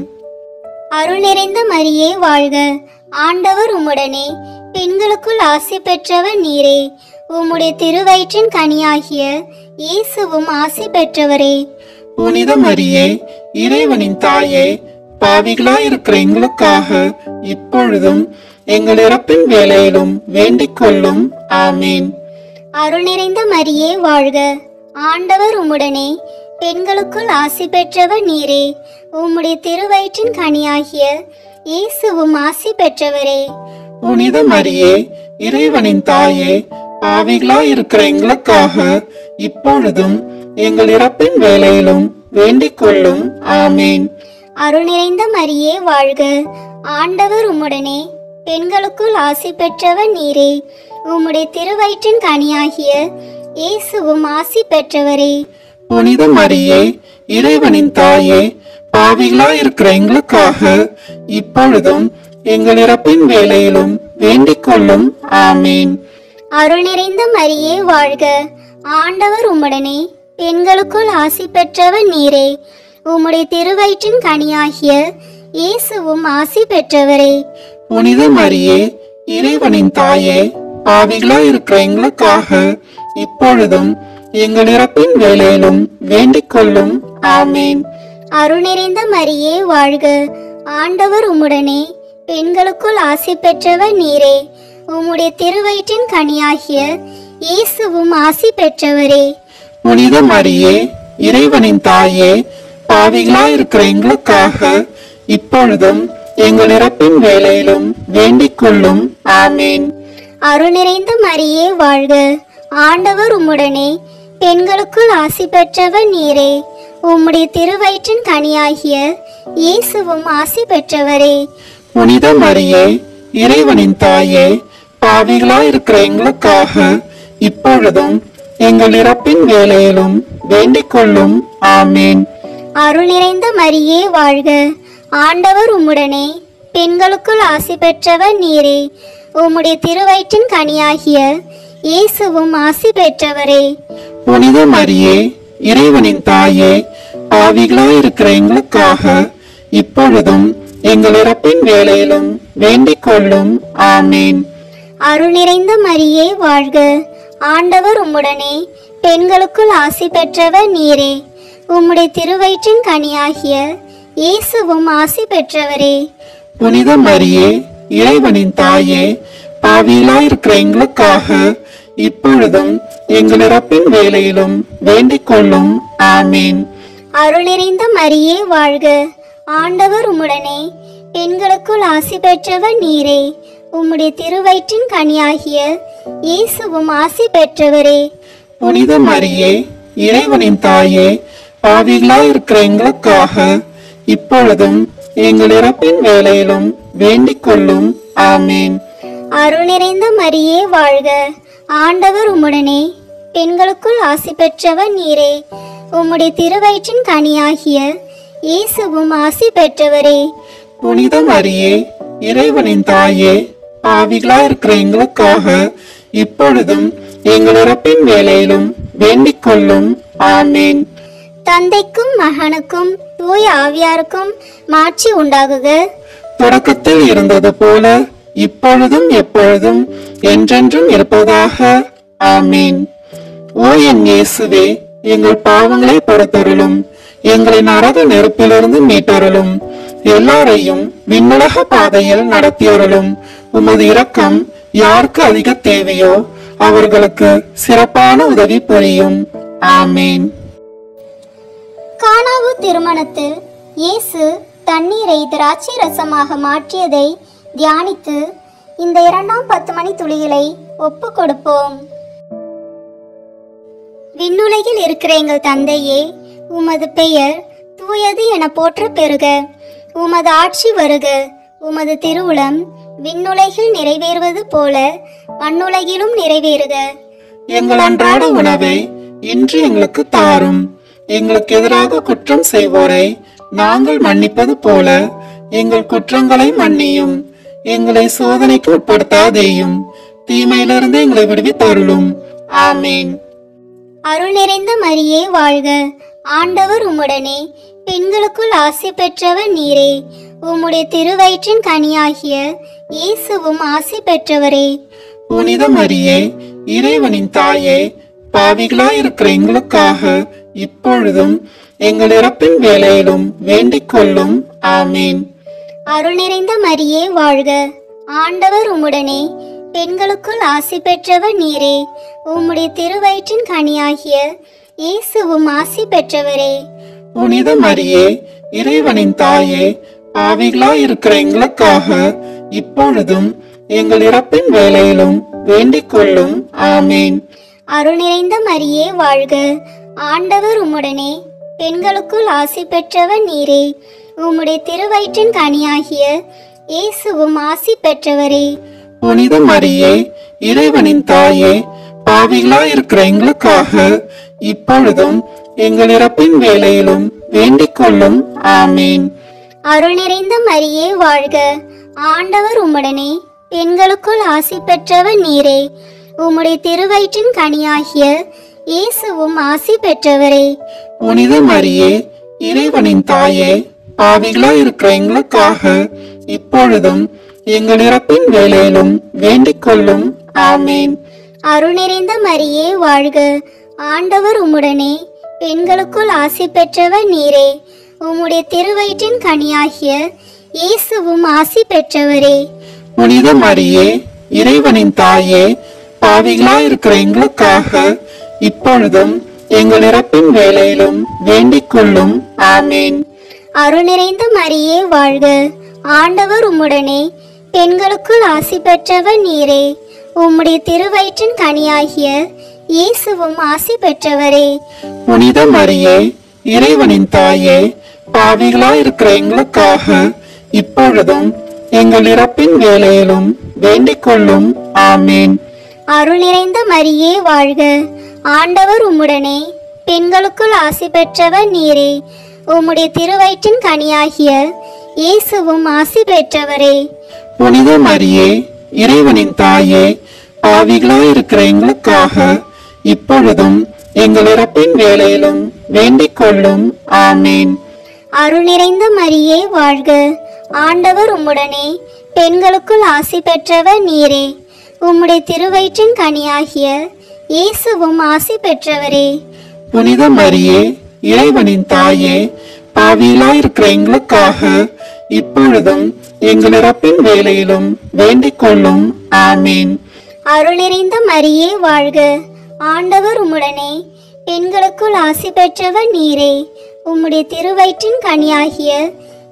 அருள் நிறைந்த மரியே வாழ்க. ஆண்டவர் உம்முடனே, பெண்களுக்குள் ஆசி பெற்றவர் நீரே. உம்முடைய திருவயிற்றின் கனியாகிய இயேசுவும் ஆசி பெற்றவரே.
புனித மரியே, இறைவனின் தாயே, பாவிகளாய் இருக்கிற எங்களுக்காக இப்பொழுதும் எங்கள் இறப்பின் வேளையிலும் வேண்டிக் கொள்ளும். ஆமீன்.
அருள் நிறைந்த மரியே வாழ்க. ஆண்டவர் உம்முடனே, பெண்களுக்குள் ஆசி பெற்றவர் நீரே. உம்முடைய திருவயிற்றின் கனியாகிய இயேசுவும் ஆசி பெற்றவரே.
புனித மரியே, இறைவனின் தாயே, பாவிகளாய் இருக்கிற எங்களுக்காக இப்பொழுதும் எங்கள் இறப்பின் வேளையிலும் வேண்டிக் கொள்ளும். ஆமீன்.
அருள் நிறைந்த மரியே வாழ்க. ஆண்டவர் உம்முடனே, பெண்களுக்குள் ஆசி பெற்றவர் நீரே. உம்முடைய திருவயிற்றின் கனியாகிய இயேசுவும் ஆசி பெற்றவரே.
புனித மரியே, இறைவனின் தாயே, பாவிகளாய் இருக்கிற எங்களுக்காக இப்பொழுதும் எங்கள் இறப்பின் வேளையிலும் வேண்டிக் கொள்ளும். ஆமீன்.
அருள் நிறைந்த மரியே வாழ்க. ஆண்டவர் உம்முடனே, பெண்களுக்குள் ஆசி பெற்றவர் நீரே. உம்முடைய திருவயிற்றின் கனியாகிய இயேசுவும் ஆசி பெற்றவரே.
புனித மரியே, இறைவனின் தாயே, பாவிகளாய் இருக்கிற எங்களுக்காக இப்பொழுதும் எங்கள் இறப்பின் வேளையிலும் வேண்டிக் கொள்ளும். ஆமீன்.
அருள் நிறைந்த மரியே வாழ்க. ஆண்டவர் உம்முடனே, பெண்களுக்குள் ஆசி பெற்றவர் நீரே. உம்முடைய திருவயிற்றின் கனியாகிய இயேசுவும் ஆசி பெற்றவரே.
புனித மரியே, இறைவனின் தாயே, பாவிகளாய் இருக்கிற எங்களுக்காக இப்பொழுதும் எங்கள் இறப்பின் வேளையிலும் வேண்டிக் கொள்ளும். ஆமீன்.
அருள் நிறைந்த மரியே வாழ்க. ஆண்டவர் உம்முடனே, பெண்களுக்குள் ஆசி பெற்றவர் நீரே. உம்முடைய திருவயிற்றின் கனியாகிய இயேசுவும் ஆசி பெற்றவரே.
புனித மரியே, இறைவனின் தாயே, பாவிகளாய் இருக்கிற எங்களுக்காக இப்பொழுதும் எங்கள் இறப்பின் வேளையிலும் வேண்டிக் கொள்ளும். ஆமீன்.
அருள் நிறைந்த மரியே வாழ்க. ஆண்டவர் உம்முடனே, பெண்களுக்குள் ஆசி பெற்றவர் நீரே. உம்முடைய திருவயிற்றின் கனியாகிய இயேசுவும் ஆசி பெற்றவரே.
புனித மரியே, இறைவனின் தாயே, பாவிகளாய் இருக்கிற எங்களுக்காக இப்பொழுதும் எங்கள் இறப்பின் வேளையிலும் வேண்டிக் கொள்ளும். ஆமீன்.
அருள் நிறைந்த மரியே வாழ்க. ஆண்டவர் உம்முடனே, பெண்களுக்குள் ஆசி பெற்றவர் நீரே. உம்முடைய திருவயிற்றின் கனியாகிய இயேசுவும் ஆசி பெற்றவரே.
புனித மரியே, இறைவனின் தாயே, பாவிகளாய் இருக்கிற எங்களுக்காக இப்பொழுதும் எங்கள் இறப்பின் வேளையிலும் வேண்டிக் கொள்ளும். ஆமீன்.
அருள் நிறைந்த மரியே வாழ்க. ஆண்டவர் உம்முடனே, பெண்களுக்குள் ஆசி பெற்றவர் நீரே. உம்முடைய திருவயிற்றின் கனியாகிய இயேசுவும் ஆசி பெற்றவரே.
புனித மரியே, இறைவனின் தாயே, பாவிகளாய் இருக்கிற எங்களுக்காக இப்பொழுதும் எங்கள் இறப்பின் வேளையிலும் வேண்டிக் கொள்ளும். ஆமீன்.
அருள் நிறைந்த மரியே வாழ்க. ஆண்டவர் உம்முடனே. பெண்களுக்குள் ஆசி பெற்றவர் நீரே. உம்முடைய திருவயிற்றின் கனியாகிய இயேசுவும் ஆசி பெற்றவரே.
புனித மரியே, இறைவனின் தாயே, பாவிகளாய் இருக்கிற எங்களுக்காக இப்பொழுதும் எங்கள் இறப்பின் வேளையிலும் வேண்டிக் கொள்ளும். ஆமீன்.
தந்தைக்கும் மகனுக்கும் தூய ஆவியாருக்கும் மாட்சி உண்டாகுக.
தொடக்கத்தில் இருந்தது போல இப்பொழுதும் எப்பொழுதும் என்றென்றும் இருப்பதாக. ஆமீன். ஓ என் இயேசுவே, எங்கள் பாவங்களை பொறுத்தருளும், எங்களை நரக நெருப்பிலிருந்து மீட்டருளும், எல்லாரையும் விண்ணுலக பாதையில் நடத்தியருளும். உமது இரக்கம் யாருக்கு அதிக தேவையோ அவர்களுக்கு சிறப்பான உதவி புரியும். ஆமீன்.
கானாவு திருமணத்தில் இயேசு தண்ணீரை திராட்சை ரசமாக மாற்றியதை தியானித்து இந்த இரண்டாம் பத்து மணி துளிகளை ஒப்பு கொடுப்போம். விண்ணுலகில் இருக்கிற எங்கள் தந்தையே, உமது பெயர் தூயது என போற்ற பெறுக. உமது ஆட்சி வருக. உமது திருவுளம் விண்ணுலகில் நிறைவேறுவது போல மண்ணுலகிலும் நிறைவேறுக.
எங்கள் அன்றாட உணவை இன்று எங்களுக்கு தாரும். எங்களுக்கு எதிராக குற்றம் செய்வோரை நாங்கள் மன்னிப்பது போல எங்கள் குற்றங்களை மன்னியும். எங்களை சோதனைக்கு உட்படுத்தாதேயும், தீமையிலிருந்து எங்களை விடுவித்தருளும். ஆமீன்.
அருள் நிறைந்த மரியே வாழ்க. ஆண்டவர் உம்முடனே. பெண்களுக்குள் ஆசி பெற்றவர் நீரே. உம்முடைய திருவயிற்றின் கனியாகிய இயேசுவும் ஆசி பெற்றவரே.
புனித மரியே, இறைவனின் தாயே, பாவிகளாய் இருக்கிற எங்களுக்காக இப்பொழுதும் எங்கள் இறப்பின் வேளையிலும் வேண்டிக் கொள்ளும். ஆமீன்.
அருள் நிறைந்த மரியே வாழ்க. ஆண்டவர் உம்முடனே. பெண்களுக்குள் ஆசி பெற்றவர் நீரே. உம்முடைய திருவயிற்றின் கனியாகிய இயேசுவும் ஆசி பெற்றவரே.
புனித மரியே, இறைவனின் தாயே, பாவிகளாய் இருக்கிற எங்களுக்காக இப்பொழுதும் எங்கள் இறப்பின் வேளையிலும் வேண்டிக் கொள்ளும். ஆமீன்.
அருள் நிறைந்த மரியே வாழ்க. ஆண்டவர் உம்முடனே. பெண்களுக்குள் ஆசி பெற்றவர் நீரே. உம்முடைய திருவயிற்றின் கனியாகிய இயேசுவும் ஆசி பெற்றவரே.
புனித மரியே, இறைவனின் தாயே, பாவிகளாய் இருக்கிற எங்களுக்காக இப்பொழுதும் எங்கள் இறப்பின் வேளையிலும் வேண்டிக் கொள்ளும். ஆமீன்.
அருள் நிறைந்த மரியே வாழ்க. ஆண்டவர் உம்முடனே. பெண்களுக்குள் ஆசி பெற்றவர் நீரே. உம்முடைய திருவயிற்றின் கனியாகிய இயேசுவும் ஆசி பெற்றவரே.
புனித மரியே, இறைவனின் தாயே, பாவிகளாய் இருக்கிற எங்களுக்காக இப்பொழுதும் எங்கள் இறப்பின் வேளையிலும் வேண்டிக் கொள்ளும். ஆமீன்.
அருள் நிறைந்த மரியே வாழ்க. ஆண்டவர் உம்முடனே. பெண்களுக்குள் ஆசி பெற்றவர் நீரே. உம்முடைய திருவயிற்றின் கனியாகிய இயேசுவும் ஆசி பெற்றவரே.
புனித மரியே, இறைவனின் தாயே, பாவிகளாய் இருக்கிற எங்களுக்காக இப்பொழுதும் எங்கள் இறப்பின் வேளையிலும் வேண்டிக் கொள்ளும். ஆமீன்.
அருள் நிறைந்த மரியே வாழ்க. ஆண்டவர் உம்முடனே. பெண்களுக்குள் ஆசி பெற்றவர் நீரே. உம்முடைய திருவயிற்றின் கனியாகிய இயேசுவும் ஆசி பெற்றவரே.
புனித மரியே, இறைவனின் தாயே, பாவிகளாய் இருக்கிற எங்களுக்காக இப்பொழுதும் எங்கள் இறப்பின் வேளையிலும் வேண்டிக் கொள்ளும். ஆமீன்.
அருள் நிறைந்த மரியே வாழ்க. ஆண்டவர் உம்முடனே. பெண்களுக்குள் ஆசி பெற்றவர் நீரே. உம்முடைய திருவயிற்றின் கனியாகிய இயேசுவும் ஆசி பெற்றவரே.
புனித மரியே, இறைவனின் தாயே, பாவிகளாய் இருக்கிற எங்களுக்காக இப்பொழுதும் எங்கள் இறப்பின் வேளையிலும் வேண்டிக் கொள்ளும். ஆமீன்.
அருள் நிறைந்த மரியே வாழ்க. ஆண்டவர் உம்முடனே. பெண்களுக்குள் ஆசி பெற்றவர் நீரே. உம்முடைய திருவயிற்றின் கனியாகிய இயேசுவும் ஆசி பெற்றவரே.
புனித மரியே, இறைவனின் தாயே, பாவிகளாய் இருக்கிற எங்களுக்காக இப்பொழுதும் எங்கள் இறப்பின் வேளையிலும் வேண்டிக் கொள்ளும். ஆமீன்.
அருள் நிறைந்த மரியே வாழ்க. ஆண்டவர் உம்முடனே. பெண்களுக்குள் ஆசி பெற்றவர் நீரே. உம்முடைய திருவயிற்றின் கனியாகிய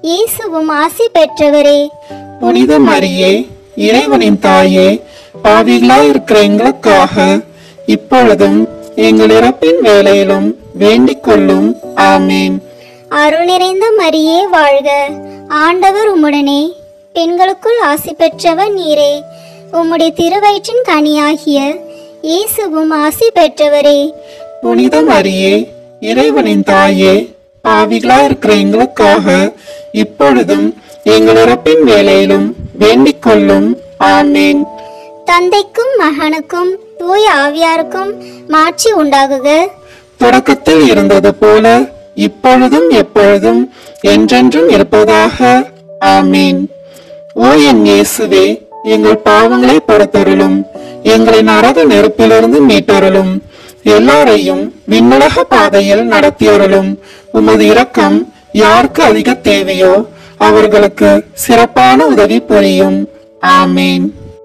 இயேசுவும் ஆசி பெற்றவரே.
புனித மரியே, இறைவனின் தாயே, பாவிகளாய் இருக்கிற எங்களுக்காக இப்பொழுதும் எங்கள் இறப்பின் வேளையிலும் வேண்டிக் கொள்ளும். ஆமீன்.
அருள் நிறைந்த மரியே வாழ்க, ஆண்டவர் உம்முடனே, பெண்களுக்குள் ஆசி பெற்றவர் நீரே. உம்முடைய திருவயிற்றின் கனியாகிய இயேசுவும் ஆசி பெற்றவரே.
புனித மரியே, இறைவனின் தாயே, பாவிகளாய் இருக்கிற எங்களுக்காக இப்பொழுதும் எங்கள் இறப்பின் வேளையிலும் வேண்டிக் கொள்ளும். ஆமீன்.
தந்தைக்கும் மகனுக்கும் தூய ஆவியாருக்கும் மாட்சி உண்டாகுக.
தொடக்கத்தில் இருந்தது போல இப்பொழுதும் எப்பொழுதும் என்றென்றும் இருப்பதாக. ஆமீன். ஓ என் இயேசுவே, எங்கள் பாவங்களை பொறுத்தருளும், எங்களை நரக நெருப்பிலிருந்து மீட்டருளும், எல்லாரையும் விண்ணுலக பாதையில் நடத்தியருளும். உமது இரக்கம் யாருக்கு அதிக தேவையோ அவர்களுக்கு சிறப்பான உதவி புரியும். ஆமீன்.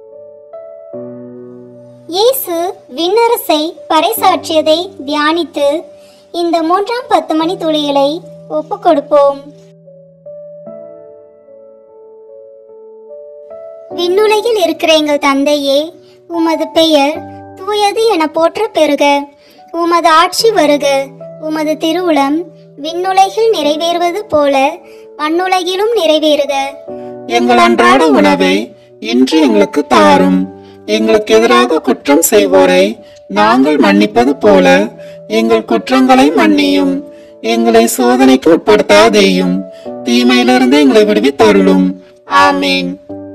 இயேசு விண்ணரசை பறைசாற்றியதை தியானித்து இந்த மூன்றாம் பத்து மணி துளிகளை ஒப்புக் கொடுப்போம். விண்ணுலகில் இருக்கிற எங்கள் தந்தையே, உமது பெயர் தூயது என போற்ற பெறுக. உமது ஆட்சி வருக. உமது திருவுளம் விண்ணுலகில் நிறைவேறுவது போல மண்ணுலகிலும் நிறைவேறுக.
எங்கள் அன்றாட உணவை இன்று எங்களுக்கு தாரும். எங்களுக்கு எதிராக குற்றம் செய்வோரை நாங்கள் மன்னிப்பது போல எங்கள் குற்றங்களை மன்னியும். எங்களை சோதனைக்கு உட்படுத்தாதேயும், தீமையிலிருந்து எங்களை விடுவித்தருளும். ஆமீன்.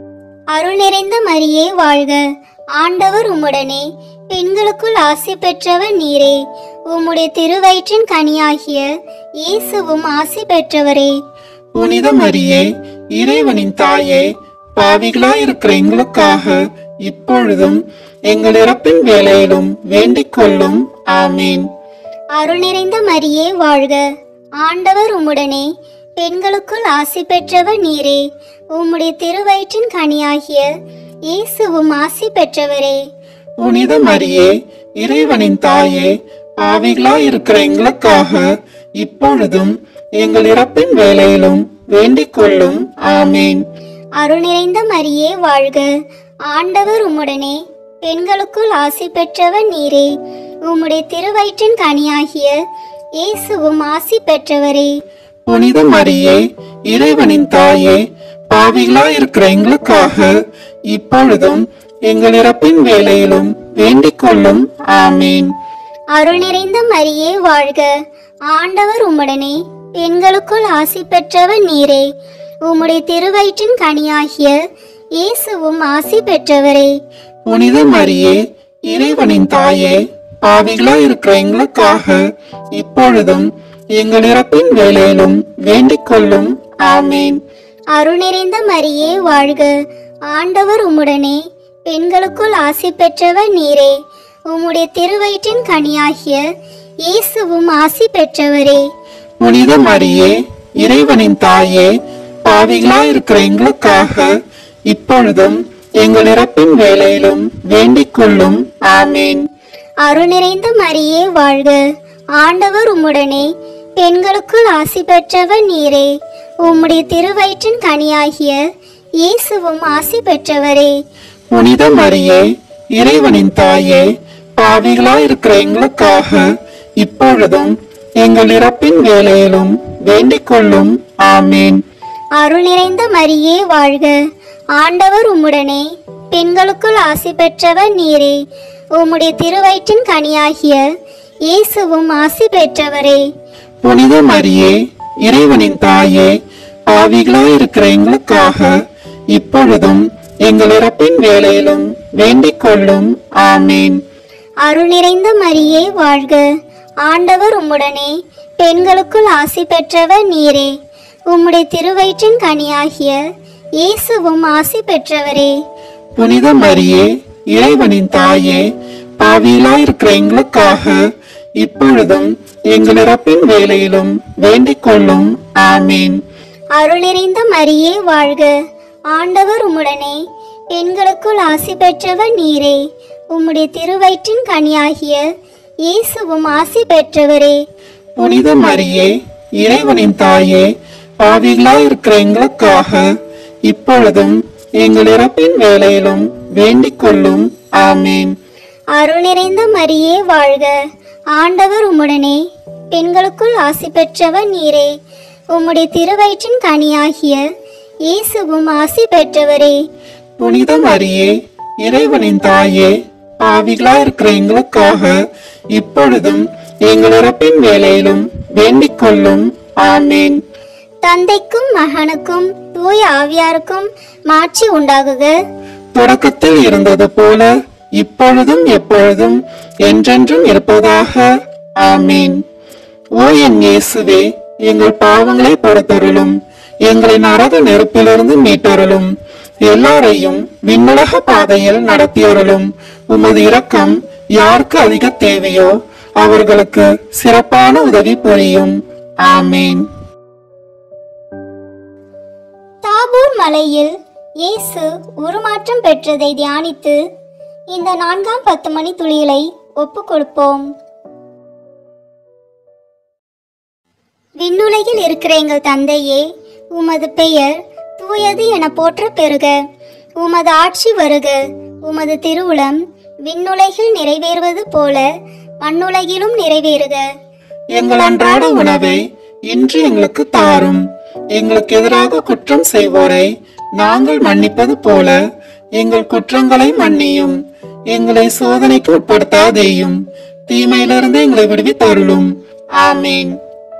அருள் நிறைந்த மரியே வாழ்க, ஆண்டவர் உம்முடனே, பெண்களுக்குள் ஆசி பெற்றவர் நீரே. உம்முடைய திருவயிற்றின் கனியாகிய இயேசுவும் ஆசி பெற்றவரே.
புனித மரியே, இறைவனின் தாயே, பாவிகளாய் இருக்கிற எங்களுக்காக இப்பொழுதும் எங்கள் இறப்பின் வேளையிலும் வேண்டிக் கொள்ளும். ஆமீன்.
அருள் நிறைந்த மரியே வாழ்க, ஆண்டவர் உம்முடனே, பெண்களுக்குள் ஆசி பெற்றவர் நீரே. உம்முடைய திருவயிற்றின் கனியாகிய இயேசுவும் ஆசி பெற்றவரே.
புனித மரியே, இறைவனின் தாயே, பாவிகளாய் இருக்கிற எங்களுக்காக இப்பொழுதும் எங்கள் இறப்பின் வேளையிலும் வேண்டிக் கொள்ளும். ஆமீன்.
அருள் நிறைந்த மரியே வாழ்க, ஆண்டவர் உம்முடனே, பெண்களுக்குள் ஆசி பெற்றவர் நீரே. உம்முடைய திருவயிற்றின் கனியாகிய இயேசுவும் ஆசி பெற்றவரே.
புனித மரியே, இறைவனின் தாயே, பாவிகளாய் இருக்கிற எங்களுக்காக இப்பொழுதும் எங்கள் இறப்பின் வேளையிலும் வேண்டிக் கொள்ளும். ஆமீன்.
அருள் நிறைந்த மரியே வாழ்க, ஆண்டவர் உம்முடனே, பெண்களுக்குள் ஆசி பெற்றவர் நீரே. உம்முடைய திருவயிற்றின் கனியாகிய இயேசுவும் ஆசி பெற்றவரே.
புனித மரியே, இறைவனின் தாயே, பாவிகளாய் இருக்கிற எங்களுக்காக இப்பொழுதும் எங்கள் இறப்பின் வேளையிலும் வேண்டிக் கொள்ளும். ஆமீன்.
அருள் நிறைந்த மரியே வாழ்க, ஆண்டவர் உம்முடனே, பெண்களுக்குள் ஆசி பெற்றவர் நீரே. உம்முடைய திருவயிற்றின் கனியாகிய இயேசுவும் ஆசி பெற்றவரே.
புனித மரியே, இறைவனின் தாயே, பாவிகளாய் இருக்கிற எங்களுக்காக இப்பொழுதும் எங்கள் இறப்பின் வேளையிலும் வேண்டிக் கொள்ளும். ஆமீன்.
அருள் நிறைந்த மரியே வாழ்க, ஆண்டவர் உம்முடனே, பெண்களுக்குள் ஆசி பெற்றவர் நீரே. உம்முடைய திருவயிற்றின் கனியாகிய இயேசுவும் ஆசி பெற்றவரே.
புனித மரியே, இறைவனின் தாயே, பாவிகளாய் இருக்கிற எங்களுக்காக இப்பொழுதும் எங்கள் இறப்பின் வேளையிலும் வேண்டிக் கொள்ளும். ஆமீன்.
அருள் நிறைந்த மரியே வாழ்க, ஆண்டவர் உம்முடனே, பெண்களுக்குள் ஆசி பெற்றவர் நீரே. உம்முடைய திருவயிற்றின் கனியாகிய இயேசுவும் ஆசி பெற்றவரே.
புனித மரியே, இறைவனின் தாயே, பாவிகளாய் இருக்கிற எங்களுக்காக இப்பொழுதும் எங்கள் இறப்பின் வேளையிலும் வேண்டிக் கொள்ளும். ஆமீன்.
அருள் நிறைந்த மரியே வாழ்க, ஆண்டவர் உம்முடனே, பெண்களுக்குள் ஆசி பெற்றவர் நீரே. உம்முடைய திருவயிற்றின் கனியாகிய இயேசுவும் ஆசி பெற்றவரே.
புனித மரியே, இறைவனின் தாயே, பாவிகளாய் இருக்கிற எங்களுக்காக இப்பொழுதும் எங்கள் இறப்பின் வேளையிலும் வேண்டிக் கொள்ளும். ஆமீன்.
அருள் நிறைந்த மரியே வாழ்க, ஆண்டவர் உம்முடனே, பெண்களுக்குள் ஆசி பெற்றவர் நீரே. உம்முடைய திருவயிற்றின் கனியாகிய இயேசுவும் ஆசி பெற்றவரே.
புனித மரியே, இறைவனின் தாயே, பாவிகளாய் இருக்கிற எங்களுக்காக இப்பொழுதும் எங்கள் இறப்பின் வேளையிலும் வேண்டிக் கொள்ளும். ஆமீன்.
அருள் நிறைந்த மரியே வாழ்க, ஆண்டவர் உம்முடனே, பெண்களுக்குள் ஆசி பெற்றவர் நீரே. உம்முடைய திருவயிற்றின் கனியாகிய இயேசுவும் ஆசி பெற்றவரே.
புனித மரியே, இறைவனின் தாயே, பாவிகளாய் இருக்கிற எங்களுக்காக இப்பொழுதும் எங்கள் இறப்பின் வேளையிலும் வேண்டிக் கொள்ளும். ஆமீன்.
தந்தைக்கும் மகனுக்கும் தூய ஆவியாருக்கும் மாட்சி உண்டாகுக.
தொடக்கத்தில் இருந்தது போல இப்பொழுதும் எப்பொழுதும் என்றென்றும் இருப்பதாக. ஆமீன். ஓ என் இயேசுவே, எங்கள் பாவங்களை பொறுத்தருளும், எங்களை நரக நெருப்பிலிருந்து மீட்டருளும், எல்லாரையும் விண்ணுலக பாதையில் நடத்தியருளும். உமது இரக்கம் யாருக்கு அதிக தேவையோ அவர்களுக்கு சிறப்பான உதவி புரியும். ஆமீன்.
தாபூர் மலையில் இயேசு உருமாற்றம் பெற்றதை தியானித்து இந்த நான்காம் பத்து மணி துளிகளை ஒப்புக் கொடுப்போம். விண்ணுலகில் இருக்கிற எங்கள் தந்தையே, உமது பெயர் தூயது என போற்ற பெறுக. உமது ஆட்சி வருக. உமது திருவுளம் விண்ணுலகில் நிறைவேறுவது போல மண்ணுலகிலும் நிறைவேறுக.
எங்கள் அன்றாட உணவை இன்று எங்களுக்கு தாரும். எங்களுக்கு எதிராக குற்றம் செய்வோரை நாங்கள் மன்னிப்பது போல எங்கள் குற்றங்களை மன்னியும். எங்களை சோதனைக்கு உட்படுத்தாதேயும், தீமையிலிருந்து எங்களை விடுவித்தருளும். ஆமீன்.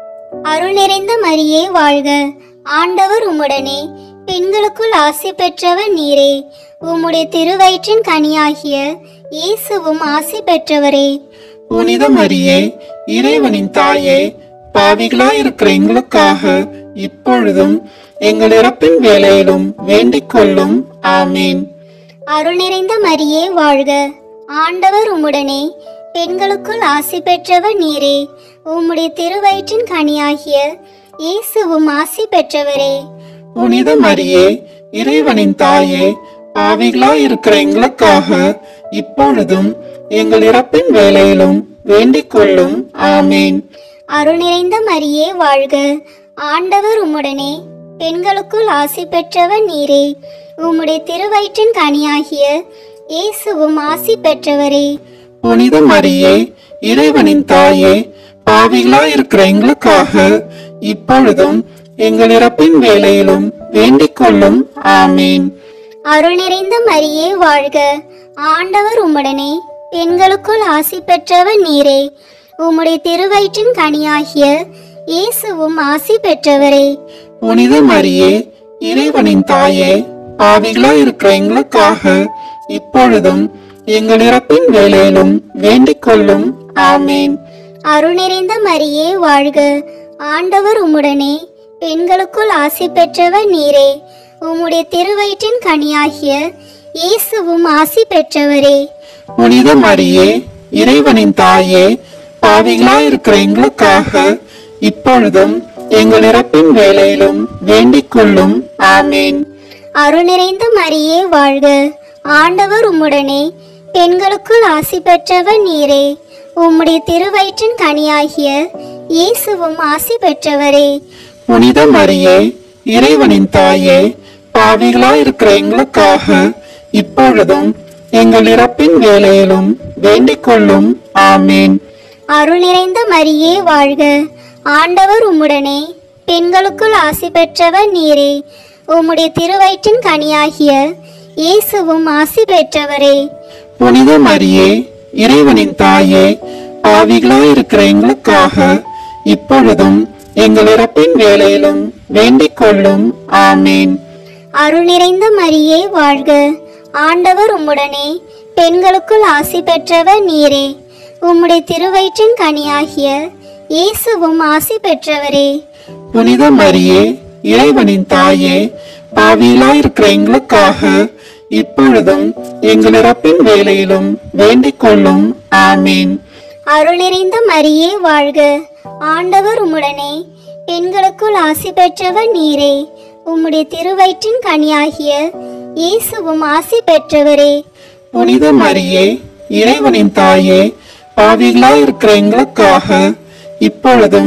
அருள் நிறைந்த மரியே வாழ்க, ஆண்டவர் உம்முடனே, பெண்களுக்குள் ஆசி பெற்றவர் நீரே. உம்முடைய திருவயிற்றின் கனியாகிய இயேசுவும் ஆசி பெற்றவரே.
புனித மரியே, இறைவனின் தாயே, பாவிகளாய் இருக்கிற எங்களுக்காக இப்பொழுதும் எங்கள் இறப்பின் வேளையிலும் வேண்டிக் கொள்ளும். ஆமீன்.
அருள் நிறைந்த மரியே வாழ்க, ஆண்டவர் உம்முடனே, பெண்களுக்குள் ஆசி பெற்றவர் நீரே. உம்முடைய திருவயிற்றின் கனியாகிய இயேசுவும் ஆசி பெற்றவரே.
புனித மரியே, இறைவனின் தாயே, பாவிகளாய் இருக்கிற எங்களுக்காக இப்பொழுதும் எங்கள் இறப்பின் வேளையிலும் வேண்டிக் கொள்ளும். ஆமீன்.
அருள் நிறைந்த மரியே வாழ்க, ஆண்டவர் உம்முடனே, பெண்களுக்குள் ஆசி பெற்றவர் நீரே. உம்முடைய திருவயிற்றின் கனியாகிய இயேசுவும் ஆசி பெற்றவரே.
புனித மரியே, இறைவனின் தாயே, பாவிகளாய் இருக்கிற எங்களுக்காக இப்பொழுதும் எங்கள் இறப்பின் வேளையிலும் வேண்டிக் கொள்ளும். ஆமீன்.
அருள் நிறைந்த மரியே வாழ்க, ஆண்டவர் உம்முடனே, பெண்களுக்குள் ஆசி பெற்றவர் நீரே. உம்முடைய திருவயிற்றின் கனியாகிய இயேசுவும் ஆசி பெற்றவரே.
புனித மரியே, இறைவனின் தாயே, பாவிகளாய் இருக்கிற எங்களுக்காக இப்பொழுதும் எங்கள் இறப்பின் வேளையிலும் வேண்டிக் கொள்ளும். ஆமீன்.
அருள் நிறைந்த மரியே வாழ்க, ஆண்டவர் உம்முடனே, பெண்களுக்குள் ஆசி பெற்றவர் நீரே. உம்முடைய திருவயிற்றின் கனியாகிய இயேசுவும் ஆசி பெற்றவரே.
புனித மரியே, இறைவனின் தாயே, பாவிகளாய் இருக்கிற எங்களுக்காக இப்பொழுதும் எங்கள் இறப்பின் வேளையிலும் வேண்டிக் கொள்ளும். ஆமீன்.
அருள் நிறைந்த மரியே வாழ்க, ஆண்டவர் உம்முடனே, பெண்களுக்குள் ஆசி பெற்றவர் நீரே. உம்முடைய திருவயிற்றின் கனியாகிய இயேசுவும் ஆசி பெற்றவரே.
புனித மரியே, இறைவனின் தாயே, பாவிகளாய் இருக்கிற எங்களுக்காக இப்பொழுதும் எங்கள் இறப்பின் வேளையிலும் வேண்டிக் கொள்ளும். ஆமீன்.
அருள் நிறைந்த மரியே வாழ்க, ஆண்டவர் உம்முடனே, பெண்களுக்குள் ஆசி பெற்றவர் நீரே. உம்முடைய திருவயிற்றின் கனியாகிய இயேசுவும் ஆசி பெற்றவரே.
புனித மரியே, இறைவனின் தாயே, பாவிகளாய் இருக்கிற எங்களுக்காக இப்பொழுதும் எங்கள் இறப்பின் வேளையிலும் வேண்டிக் கொள்ளும். ஆமீன்.
அருள் நிறைந்த மரியே வாழ்க, ஆண்டவர் உம்முடனே, பெண்களுக்குள் ஆசி பெற்றவர் நீரே. உம்முடைய திருவயிற்றின் கனியாகிய இயேசுவும் ஆசி பெற்றவரே.
புனித மரியே, இறைவனின் தாயே, பாவிகளாய் இருக்கிற எங்களுக்காக இப்பொழுதும் எங்கள் இறப்பின் வேளையிலும் வேண்டிக் கொள்ளும். ஆமீன்.
அருள் நிறைந்த மரியே வாழ்க, ஆண்டவர் உம்முடனே, பெண்களுக்குள் ஆசி பெற்றவர் நீரே. உம்முடைய திருவயிற்றின் கனியாகிய இயேசுவும் ஆசி பெற்றவரே.
புனித மரியே, இறைவனின் தாயே, பாவிகளாய் இருக்கிற எங்களுக்காக இப்பொழுதும்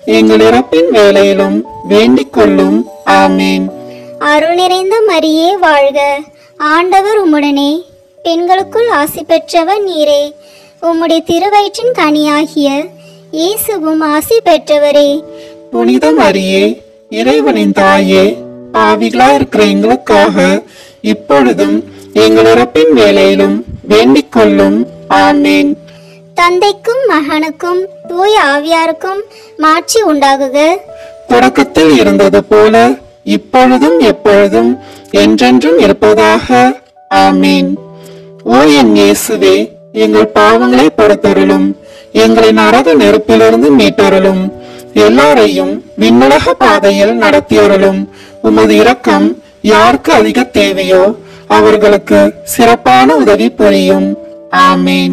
எங்கள் இறப்பின் வேளையிலும் வேண்டிக் கொள்ளும். ஆமீன்.
அருள் நிறைந்த மரியே வாழ்க, ஆண்டவர் உம்முடனே, பெண்களுக்குள் ஆசி பெற்றவர் நீரே. உம்முடைய திருவயிற்றின் கனியாகிய இயேசுவும் ஆசி பெற்றவரே.
புனித மரியே, இறைவனின் தாயே, பாவிகளா இருக்கிற எங்களுக்காக இப்பொழுதும் எங்கள் இறப்பின் வேளையிலும் வேண்டிக் கொள்ளும். ஆமீன்.
தந்தைக்கும் மகனுக்கும் தூய ஆவியாருக்கும் மாட்சி உண்டாகுக.
தொடக்கத்தில் இருந்தது போல இப்பொழுதும் எப்பொழுதும் என்றென்றும் இருப்பதாக. ஆமீன். ஓ என் இயேசுவே, எங்கள் பாவங்களை பொறுத்தருளும், எங்களை நரக நெருப்பிலிருந்து மீட்டருளும், எல்லாரையும் விண்ணுலக பாதையில் நடத்தியருளும். உமது இரக்கம் யாருக்கு அதிக தேவையோ அவர்களுக்கு சிறப்பான உதவி புரியும். ஆமீன்.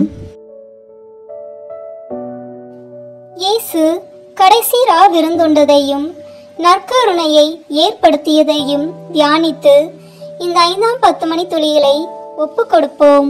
இயேசு கடைசி ரா விருந்துண்டதையும் நற்கருணையை ஏற்படுத்தியதையும் தியானித்து இந்த ஐந்தாம் பத்து மணி துளிகளை ஒப்பு கொடுப்போம்.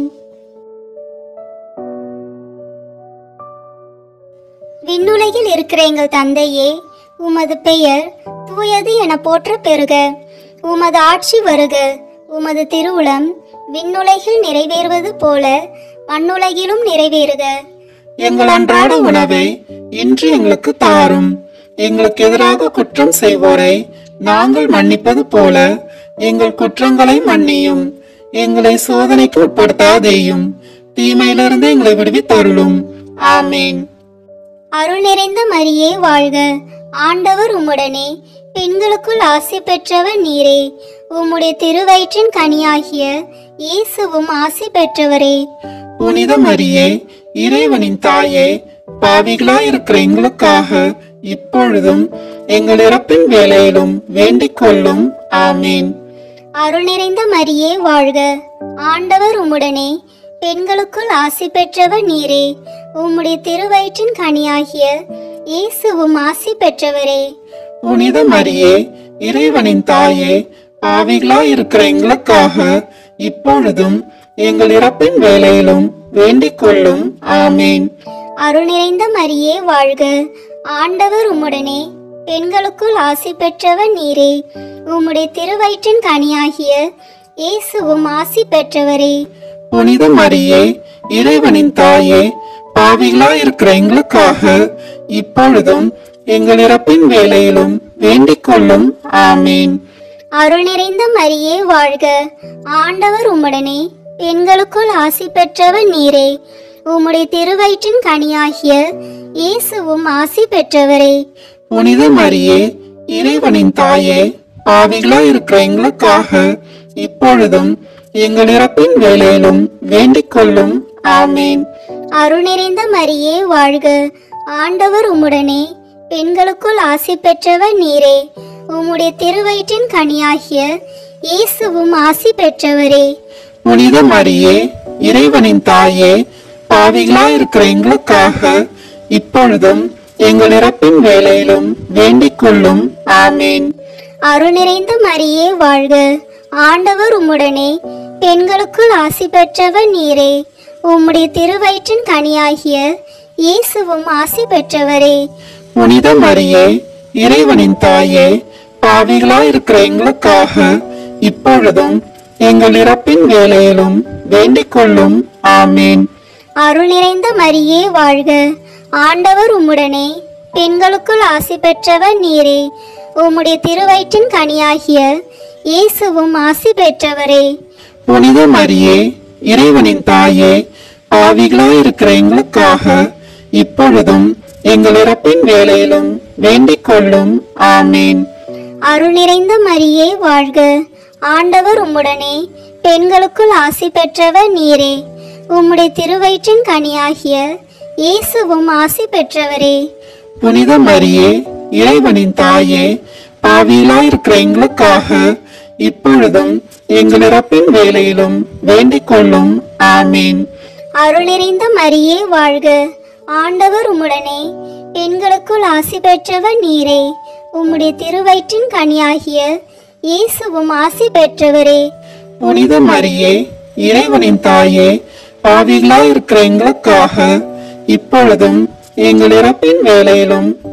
விண்ணுலகில் இருக்கிற எங்கள் தந்தையே, உமது பெயர் தூயது என போற்ற பெறுக. உமது ஆட்சி வருக. உமது திருவுளம் விண்ணுலகில் நிறைவேறுவது போல மண்ணுலகிலும் நிறைவேறுக.
எங்கள் அன்றாட உணவை இன்று எங்களுக்கு தாரும். எங்களுக்கு எதிராக குற்றம் செய்வோரை நாங்கள் மன்னிப்பது போல எங்கள் குற்றங்களை மன்னியும். எங்களை சோதனைக்கு உட்படுத்தாதேயும், தீமையிலிருந்து எங்களை விடுவித்தருளும். ஆமீன்.
அருள் நிறைந்த மரியே வாழ்க, ஆண்டவர் உம்முடனே, பெண்களுக்குள் ஆசி பெற்றவர் நீரே. உம்முடைய திருவயிற்றின் கனியாகிய இயேசுவும் ஆசி பெற்றவரே.
புனித மரியே, இறைவனின் தாயே, பாவிகளா இருக்கிற எங்களுக்காக இப்பொழுதும் எங்கள் இறப்பின் வேளையிலும் வேண்டிக் கொள்ளும். ஆமீன்.
அருள் நிறைந்த மரியே வாழ்க, ஆண்டவர் உம்முடனே, பெண்களுக்குள் ஆசி பெற்றவர் நீரே. உம்முடைய திருவயிற்றின் கனியாகிய இயேசுவும் ஆசி பெற்றவரே.
புனித மரியே, இறைவனின் தாயே, பாவிகளா இருக்கிற எங்களுக்காக இப்பொழுதும் எங்கள் இறப்பின் வேளையிலும் வேண்டிக் கொள்ளும். ஆமீன்.
அருள் நிறைந்த மரியே வாழ்க, ஆண்டவர் உம்முடனே, பெண்களுக்குள் ஆசி பெற்றவர் நீரே. உம்முடைய திருவயிற்றின் கனியாகிய இயேசுவும் ஆசி பெற்றவரே.
புனித மரியே, இறைவனின் தாயே, பாவிகளா இருக்கிற எங்களுக்காக இப்பொழுதும் எங்கள் இறப்பின் வேளையிலும் வேண்டிக் கொள்ளும். ஆமீன்.
அருள் நிறைந்த மரியே வாழ்க, ஆண்டவர் உம்முடனே, பெண்களுக்குள் ஆசி பெற்றவர் நீரே. உம்முடைய திருவயிற்றின் கனியாகிய இயேசுவும் ஆசி பெற்றவரே.
புனித மரியே, இறைவனின் தாயே, பாவிகளா இருக்கிற எங்களுக்காக இப்பொழுதும் எங்கள் இறப்பின் வேளையிலும் வேண்டிக் கொள்ளும். ஆமீன்.
அருள் நிறைந்த மரியே வாழ்க, ஆண்டவர் உம்முடனே, பெண்களுக்குள் ஆசி பெற்றவர் நீரே. உம்முடைய திருவயிற்றின் கனியாகிய இயேசுவும் ஆசி பெற்றவரே.
புனித மரியே, இறைவனின் தாயே, பாவிகளா இருக்கிற எங்களுக்காக இப்பொழுதும் எங்கள் இறப்பின் வேளையிலும் வேண்டிக் கொள்ளும். ஆமீன்.
அருள் நிறைந்த மரியே வாழ்க, ஆண்டவர் உம்முடனே, பெண்களுக்குள் ஆசி பெற்றவர் நீரே. உம்முடைய திருவயிற்றின் கனியாகிய இயேசுவும் ஆசி பெற்றவரே.
புனித மரியே, இறைவனின் தாயே, பாவிகளா இருக்கிற எங்களுக்காக இப்பொழுதும் எங்கள் இறப்பின் வேளையிலும் வேண்டிக் கொள்ளும். ஆமீன்.
அருள் நிறைந்த மரியே வாழ்க, ஆண்டவர் உம்முடனே, பெண்களுக்குள் ஆசி பெற்றவர் நீரே. உம்முடைய திருவயிற்றின் கனியாகிய இயேசுவும் ஆசி பெற்றவரே.
புனித மரியே, இறைவனின் தாயே, பாவிகளா இருக்கிற எங்களுக்காக இப்பொழுதும் எங்கள் இறப்பின் வேளையிலும் வேண்டிக் கொள்ளும். ஆமீன்.
அருள் நிறைந்த மரியே வாழ்க, ஆண்டவர் உம்முடனே, பெண்களுக்குள் ஆசி பெற்றவர் நீரே. உம்முடைய திருவயிற்றின் கனியாகிய இயேசுவும் ஆசி பெற்றவரே.
புனித மரியே, இறைவனின் தாயே, பாவிகளா இருக்கிற எங்களுக்காக இப்பொழுதும் எங்கள் இறப்பின் வேளையிலும் வேண்டிக் கொள்ளும். ஆமீன்.
அருள் நிறைந்த மரியே வாழ்க, ஆண்டவர் உம்முடனே, பெண்களுக்குள் ஆசி பெற்றவர் நீரே. உம்முடைய திருவயிற்றின் கனியாகிய இயேசுவும் ஆசி பெற்றவரே.
புனித மரியே, இறைவனின் தாயே, பாவிகளா இருக்கிற எங்களுக்காக இப்பொழுதும் எங்கள் இறப்பின் வேளையிலும்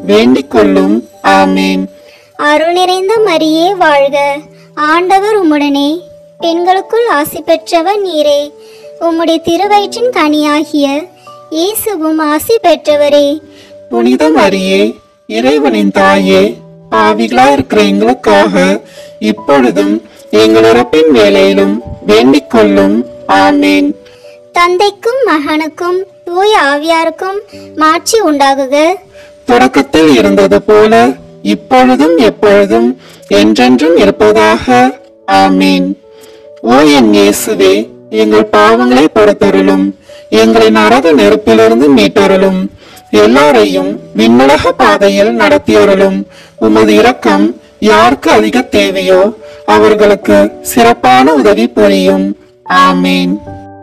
வேண்டிக் கொள்ளும். ஆமேன்.
அருள் நிறைந்த மரியே வாழ்க, ஆண்டவர் உம்முடனே, பெண்களுக்குள் ஆசி பெற்றவர் நீரே. உம்முடைய திருவயிற்றின் கனியாகிய இயேசுவும் ஆசி பெற்றவரே.
புனித மரியே, இறைவனின் தாயே, பாவிகளா இருக்கிற எங்களுக்காக இப்பொழுதும் எங்கள் இறப்பின் வேளையிலும் வேண்டிக் கொள்ளும். ஆமேன்.
தந்தைக்கும் மகனுக்கும் தூய ஆவியாருக்கும் மாட்சி உண்டாகுக.
தொடக்கத்தில் இருந்தது போல இப்பொழுதும் எப்பொழுதும் என்றென்றும் இருப்பதாக. ஆமீன். ஓ என் இயேசுவே, எங்கள் பாவங்களை பொறுத்தருளும், எங்களை நரக நெருப்பிலிருந்து மீட்டருளும், எல்லாரையும் விண்ணுலக பாதையில் நடத்தியருளும். உமது இரக்கம் யாருக்கு அதிக தேவையோ அவர்களுக்கு சிறப்பான உதவி புரியும். ஆமீன்.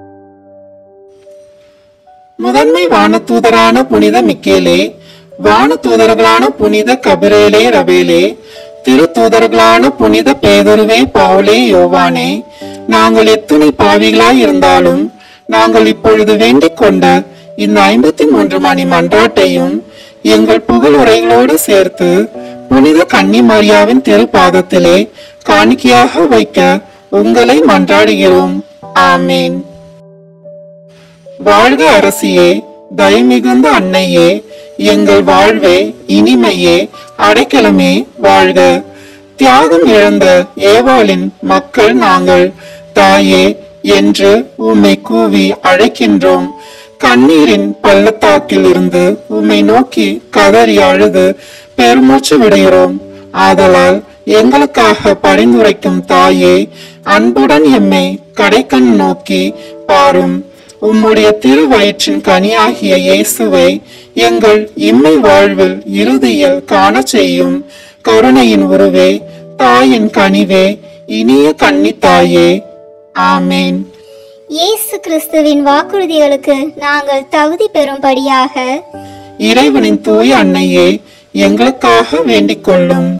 முதன்மை வானதூதரான புனித மிக்கேலே, வானதூதர்களான புனித கபிரேலே ரவேலே, திரு தூதர்களான புனித பேதுருவே, பவுலே, யோவானே, நாங்கள் எத்துணை பாவிகளாய் இருந்தாலும் நாங்கள் இப்பொழுது வேண்டிக் கொண்ட இந்த ஐம்பத்தி மூன்று மணி மன்றாட்டையும் எங்கள் புகழுரைகளோடு சேர்த்து புனித கன்னி மரியாவின் திருப்பாதத்திலே காணிக்கையாக வைக்க உங்களை மன்றாடுகிறோம். ஆமீன். வாழ்க அரசியே, தயமிகுந்த அன்னையே, எங்கள் வாழ்வே, இனிமையே, அடைக்கலமே, வாழ்க. தியாகம் இழந்த ஏவாளின் மக்கள் நாங்கள், தாயே என்று உம்மை கூவி அழைக்கின்றோம். கண்ணீரின் பள்ளத்தாக்கில் இருந்து உம்மை நோக்கி கதறி அழுது பெருமூச்சு விடுகிறோம். ஆதலால் எங்களுக்காக பரிந்துரைக்கும் தாயே, அன்புடன் எம்மை கடைக்கண் நோக்கி பாரும். உம்முடைய திருவயிற்றின் கனியாகிய இயேசுவை எங்கள் இம்மை வாழ்வில் இறுதியில் காண செய்யும். கருணையின் உருவே, தாயின் கனிவே, இனிய கன்னி தாயே. ஆமேன்.
இயேசு கிறிஸ்துவின் வாக்குறுதிகளுக்கு நாங்கள் தகுதி பெறும்படியாக
இறைவனின் தூய அன்னையே, எங்களுக்காக வேண்டிக் கொள்ளும்.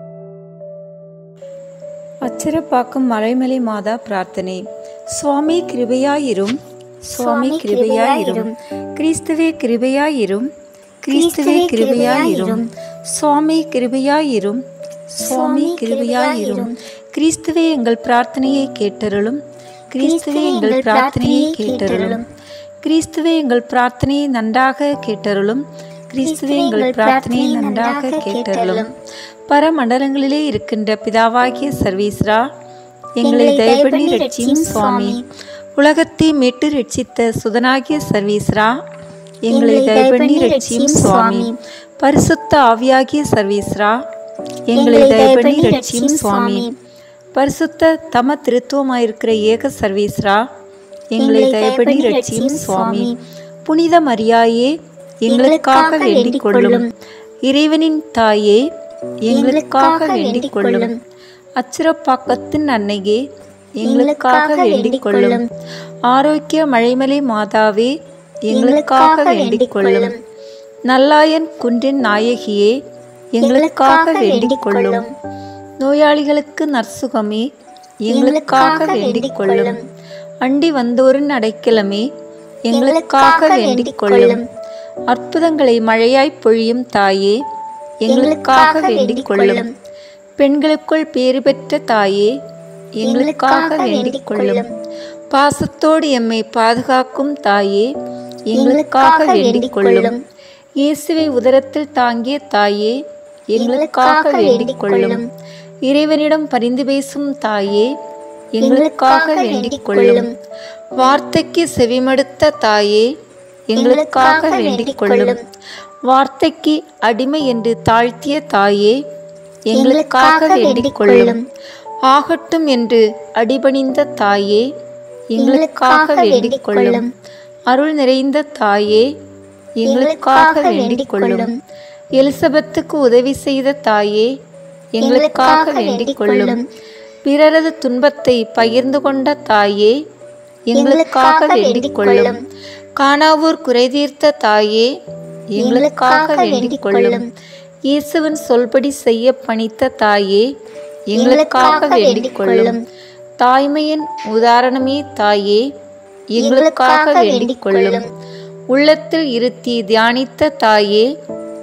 அச்சிறப்பாக்கும் மலைமலை மாதா பிரார்த்தனை. சுவாமி கிருபையாயிரும், சுவாமி கிருபையாயிரும், கிறிஸ்துவே கிருபையாயிரும், கிறிஸ்துவே கிருபையாயிரும், சுவாமி கிருபையாயிரும், சுவாமி கிருபையாயிரும், கிறிஸ்துவே எங்கள் பிரார்த்தனையை கேட்டருளும், கிறிஸ்துவே எங்கள் பிரார்த்தனையை கேட்டருளும், கிறிஸ்துவே எங்கள் பிரார்த்தனையை நன்றாக கேட்டருளும், கிறிஸ்துவே எங்கள் பிரார்த்தனையை நன்றாக கேட்டருளும். பரமண்டலங்களிலே இருக்கின்ற பிதாவாகிய சர்வீஸ்ரா, எங்களை தயவுபண்ணி ரட்சியும் சுவாமி. உலகத்தை மீட்டு ரட்சித்த சுதனாகிய சர்வீஸ்ரா, எங்களை தயவுபண்ணி ரட்சியும் சுவாமி. பரிசுத்த ஆவியாகிய சர்வீஸ்ரா, எங்களை தயவுபண்ணி ரட்சியும் சுவாமி. பரிசுத்த தம திருத்துவமாயிருக்கிற ஏக சர்வீஸ்ரா, எங்களை தயவுபண்ணி ரட்சியும் சுவாமி. புனித மரியாயே, எங்களுக்காக வேண்டிக் கொள்ளும். இறைவனின் தாயே, எங்களுக்காக வேண்டிக் கொள்ளும். அச்சிறப்பாக்கத்தின் அன்னையே, எங்களுக்காக வேண்டிக் கொள்ளும். ஆரோக்கிய மழைமலை மாதாவே, எங்களுக்காக வேண்டிக் கொள்ளும். நல்லாயன் குன்றின் நாயகியே, எங்களுக்காக வேண்டிக் கொள்ளும். நோயாளிகளுக்கு நற்சுகமே, எங்களுக்காக வேண்டிக் கொள்ளும். அண்டி வந்தோரின் அடைக்கலமே, எங்களுக்காக வேண்டிக் கொள்ளும். அற்புதங்களை மழையாய் பொழியும் தாயே, எங்களுக்காக வேண்டிக் கொள்ளும். பெண்களுக்குள் பேறு பெற்ற தாயே, எங்களுக்காக வேண்டிக் கொள்ளும். பாசத்தோடு எம்மை பாதுகாக்கும் தாயே, எங்களுக்காக வேண்டிக் கொள்ளும். இயேசுவை உதரத்தில் தாங்கிய தாயே, எங்களுக்காக வேண்டிக் கொள்ளும். இறைவனிடம் பரிந்து பேசும் தாயே, எங்களுக்காக வேண்டிக் கொள்ளும். வார்த்தைக்கு செவிமடுத்த தாயே, எங்களுக்காக வேண்டிக் கொள்ளும். வார்த்தைக்கு அடிமை என்று தாழ்த்திய தாயே, எங்களுக்காக வேண்டிக் கொள்ளும். ஆகட்டும் என்று அடிபணிந்த தாயே, எங்களுக்காக வேண்டிக் கொள்ளும். அருள் நிறைந்த தாயே, எங்களுக்காக வேண்டிக் கொள்ளும். எலிசபெத்துக்கு உதவி செய்த தாயே, எங்களுக்காக வேண்டிக் கொள்ளும். பிறரது துன்பத்தை பகிர்ந்து கொண்ட தாயே, எங்களுக்காக வேண்டிக் கொள்ளும். காணாவூர் குறைதீர்த்த தாயே, எங்களுக்காக வேண்டிக் கொள்ளும். இயேசுவின் சொல்படி செய்ய பணித்த தாயே, எங்களுக்காக வேண்டிக் கொள்ளும். தாய்மையின் உதாரணமே தாயே, எங்களுக்காக வேண்டிக் கொள்ளும். உள்ளத்தில் இருத்தி தியானித்த தாயே,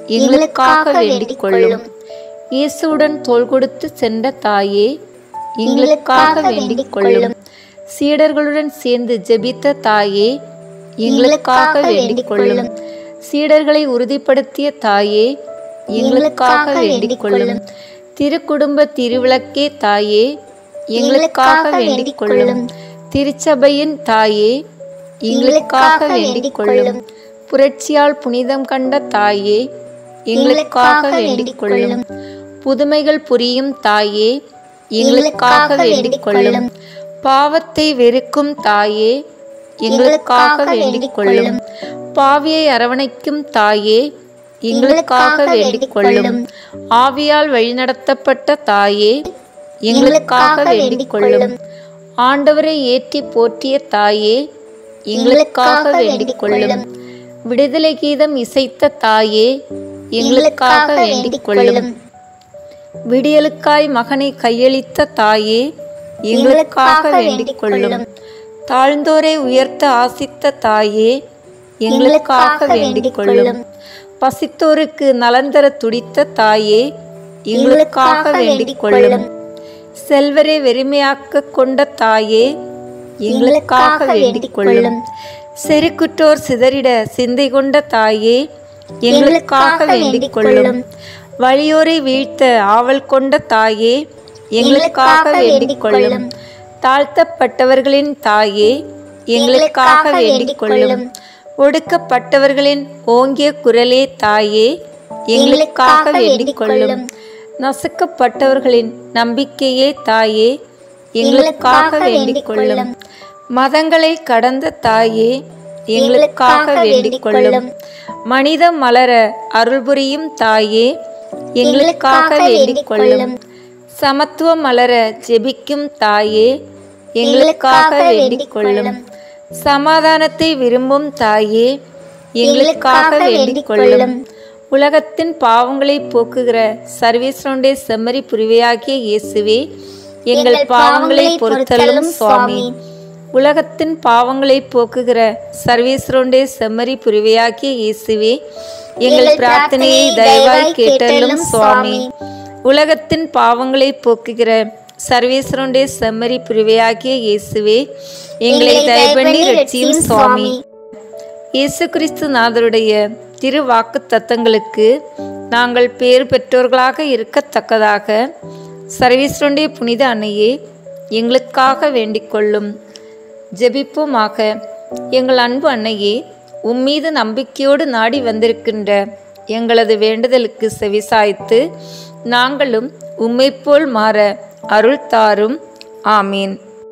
எங்களுக்காக வேண்டிக் கொள்ளும். இயேசுவுடன் தோள் கொடுத்து சென்ற தாயே, எங்களுக்காக வேண்டிக் கொள்ளும். சீடர்களுடன் சேர்ந்து ஜெபித்த தாயே, எங்களுக்காக வேண்டிக் கொள்ளும். சீடர்களை உறுதிப்படுத்திய தாயே, எங்களுக்காக வேண்டிக் கொள்ளும். திருக்குடும்ப திருவிளக்கே தாயே, எங்களுக்காக வேண்டிக் கொள்ளும். திருச்சபையின் தாயே, எங்களுக்காக வேண்டிக் கொள்ளும். புரட்சியால் புனிதம் கண்ட தாயே, எங்களுக்காக வேண்டிக் கொள்ளும். புதுமைகள் புரியும் தாயே, எங்களுக்காக வேண்டிக் கொள்ளும். பாவத்தை வெறுக்கும் தாயே, எங்களுக்காக வேண்டிக் கொள்ளும். பாவியை அரவணைக்கும் தாயே, எங்களுக்காக வேண்டிக் கொள்ளும். ஆவியால் வழிநடத்தப்பட்ட தாயே, எங்களுக்காக வேண்டிக் கொள்ளும். ஆண்டவரை ஏற்றி போற்றிய தாயே, எங்களுக்காக வேண்டிக் கொள்ளும். விடுதலை கீதம் இசைத்த தாயே, எங்களுக்காக வேண்டிக் கொள்ளும். விடியலுக்காய் மகனை கையளித்த தாயே, எங்களுக்காக வேண்டிக் கொள்ளும். தாழ்ந்தோரை உயர்த்த ஆசித்த தாயே, எங்களுக்காக வேண்டிக் கொள்ளும். பசித்தோருக்கு நலந்தர துடித்த தாயே, எங்களுக்காக வேண்டிக் கொள்ளும். செல்வரை வெறுமையாக்க கொண்ட தாயே, எங்களுக்காக வேண்டிக் கொள்ளும். செருக்குற்றோர் சிதறிட சிந்தை கொண்ட தாயே, எங்களுக்காக வேண்டிக் கொள்ளும். வலியோரை வீழ்த்த ஆவல் கொண்ட தாயே, எங்களுக்காக வேண்டிக் கொள்ளும். தாழ்த்தப்பட்டவர்களின் தாயே, எங்களுக்காக வேண்டிக் கொள்ளும். ஒடுக்கப்பட்டவர்களின் ஓங்கிய குரலே தாயே, எங்களுக்காக வேண்டிக் கொள்ளும். நசுக்கப்பட்டவர்களின் நம்பிக்கையே தாயே, எங்களுக்காக வேண்டிக் கொள்ளும். மதங்களை கடந்த தாயே, எங்களுக்காக வேண்டிக் கொள்ளும். மனிதம் மலர அருள் புரியும் தாயே, எங்களுக்காக வேண்டிக் கொள்ளும். சமத்துவம் மலர ஜெபிக்கும் தாயே, எங்களுக்காக வேண்டிக் கொள்ளும். சமாதானத்தை விரும்பும் தாயே, எங்களுக்காக வேண்டிக் கொள்ளும். உலகத்தின் பாவங்களை போக்குகிற சர்வேஸ்வரனுடைய செம்மறி புரிவையாகிய இயேசுவே, எங்கள் பாவங்களை பொறுத்தருளும் சுவாமி. உலகத்தின் பாவங்களை போக்குகிற சர்வேஸ்வரனுடைய செம்மறி புரிவையாகிய இயேசுவே, எங்கள் பிரார்த்தனையை தயவாய் கேட்டருளும் சுவாமி. உலகத்தின் பாவங்களை போக்குகிற சர்வேஸ்வரனுடைய செம்மறி புரிவையாகிய இயேசுவே, எங்களை தயபண்ணி ரட்சியும் சுவாமி. இயேசு கிறிஸ்து நாதருடைய திரு வாக்கு தத்தங்களுக்கு நாங்கள் பேறு பெற்றோர்களாக இருக்கத்தக்கதாக சர்வேஸ்வரனுடைய புனித அன்னையே, எங்களுக்காக வேண்டிக் கொள்ளும். ஜெபிப்போமாக. எங்கள் அன்பு அன்னையே, உம்மீது நம்பிக்கையோடு நாடி வந்திருக்கின்ற எங்களது வேண்டுதலுக்கு செவிசாய்த்து நாங்களும் உம்மை போல் மாற அருள் தாரும். ஆமீன்.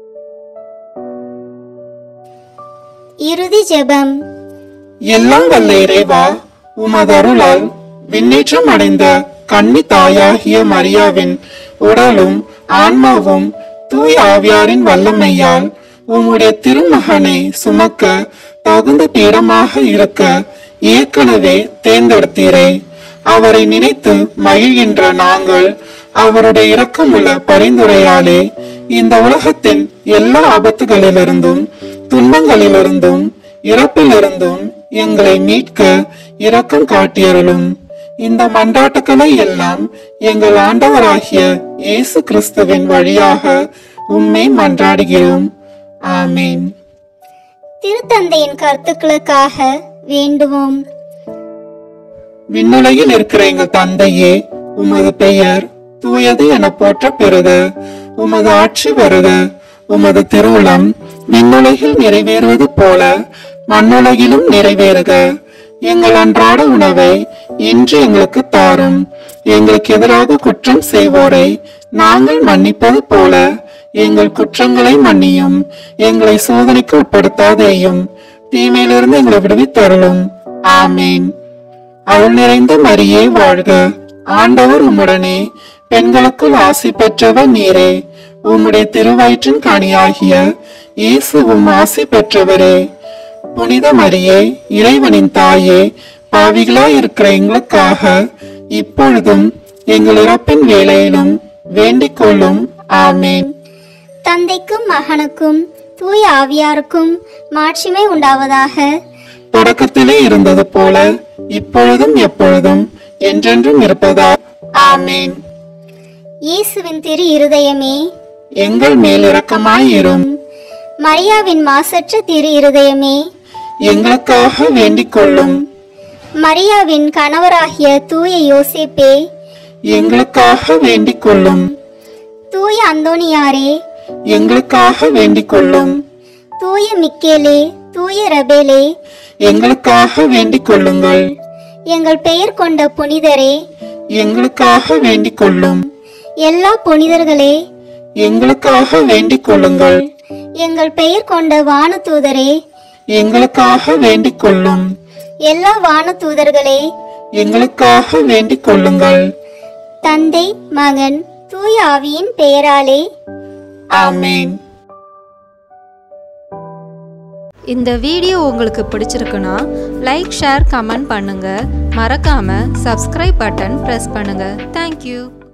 இறுதி ஜெபம்.
எல்லாம் வல்ல இறைவா, உமது அருளால் விண்ணேற்றம் அடைந்த கன்னி தாயாகிய மரியாவின் உடலும் ஆன்மாவும் தூய் ஆவியாரின் வல்லமையால் உம்முடைய திருமகனை சுமக்க தகுந்த பீடமாக இருக்க ஏற்கனவே தேர்ந்தெடுத்தீரே. அவரை நினைத்து மகிழ்கின்ற நாங்கள் அவருடைய இரக்கமுள்ள பரிந்துரையாலே இந்த உலகத்தின் எல்லா ஆபத்துகளிலிருந்தும் துன்பங்களிலிருந்தும் இறப்பிலிருந்தும் எங்களை மீட்க இரக்கம் காட்டியருளும். இந்த மன்றாட்டுக்களை எல்லாம் எங்கள் ஆண்டவராகிய இயேசு கிறிஸ்துவின் வழியாக உம்மை மன்றாடுகிறோம். ஆமீன்.
திருத்தந்தையின் கருத்துக்களுக்காக வேண்டுவோம்.
விண்ணுலகில் இருக்கிற எங்கள் தந்தையே, உமது பெயர் தூயது என போற்ற பெறுக. உமது ஆட்சி வருக. உமது திருவுளம் விண்ணுலகில் நிறைவேறுவது போல மண்ணுலகிலும் நிறைவேறுக. எங்கள் அன்றாட உணவை இன்று எங்களுக்கு தாரும். எங்களுக்கு எதிராக குற்றம் செய்வோரை நாங்கள் மன்னிப்பது போல எங்கள் குற்றங்களை மன்னியும். எங்களை சோதனைக்கு உட்படுத்தாதேயும், தீமையிலிருந்து எங்களை விடுவித்தருளும். ஆமீன். அருள் நிறைந்த மரியே வாழ்க. ஆண்டவர் உம்முடனே, பெண்களுக்குள் ஆசி பெற்றவர் நீரே. உம்முடைய திருவயிற்றின் கனியாகிய இயேசுவும் ஆசி பெற்றவரே. புனித மரியே, இறைவனின் தாயே, பாவிகளாய் இருக்கிற எங்களுக்காக இப்பொழுதும் எங்கள் இறப்பின் வேளையிலும் வேண்டிக் கொள்ளும். ஆமீன்.
தந்தைக்கும் மகனுக்கும் தூய ஆவியாருக்கும் மாட்சிமை உண்டாவதாக.
தொடக்கத்திலே இருந்தது போல இப்பொழுதும் எப்பொழுதும் என்றென்றும் இருப்பதா. ஆமென்.
இயேசுவின் திரு இருதயமே,
எங்கள் மேல் இரக்கமாயிரும்.
மரியாவின் மாசற்ற திரு இருதயமே,
எங்களுக்காக வேண்டிக் கொள்ளும்.
மரியாவின் கணவராகிய தூய யோசேப்பே,
எங்களுக்காக வேண்டிக் கொள்ளும்.
தூய அந்தோனியாரே,
எங்களுக்காக வேண்டிக் கொள்ளும்.
தூய மிக்கேலே, தூய ரபேலே,
எங்களுக்காக வேண்டிக் கொள்ளுங்கள்.
எங்கள் பெயர் கொண்ட புனிதரே,
எங்களுக்காக வேண்டிக் கொள்ளும்.
எல்லா புனிதர்களே,
எங்களுக்காக வேண்டிக் கொள்ளுங்கள்.
எங்கள் பெயர் கொண்ட வானதூதரே,
எங்களுக்காக வேண்டிக் கொள்ளும்.
எல்லா வானதூதர்களே,
எங்களுக்காக வேண்டிக் கொள்ளுங்கள்.
தந்தை, மகன், தூய ஆவியின் பெயராலே
ஆமென்.
இந்த வீடியோ உங்களுக்கு பிடிச்சிருக்குன்னா லைக், ஷேர், கமெண்ட் பண்ணுங்க. மறக்காம சப்ஸ்கிரைப் பட்டன் பிரஸ் பண்ணுங்க. தேங்க்யூ.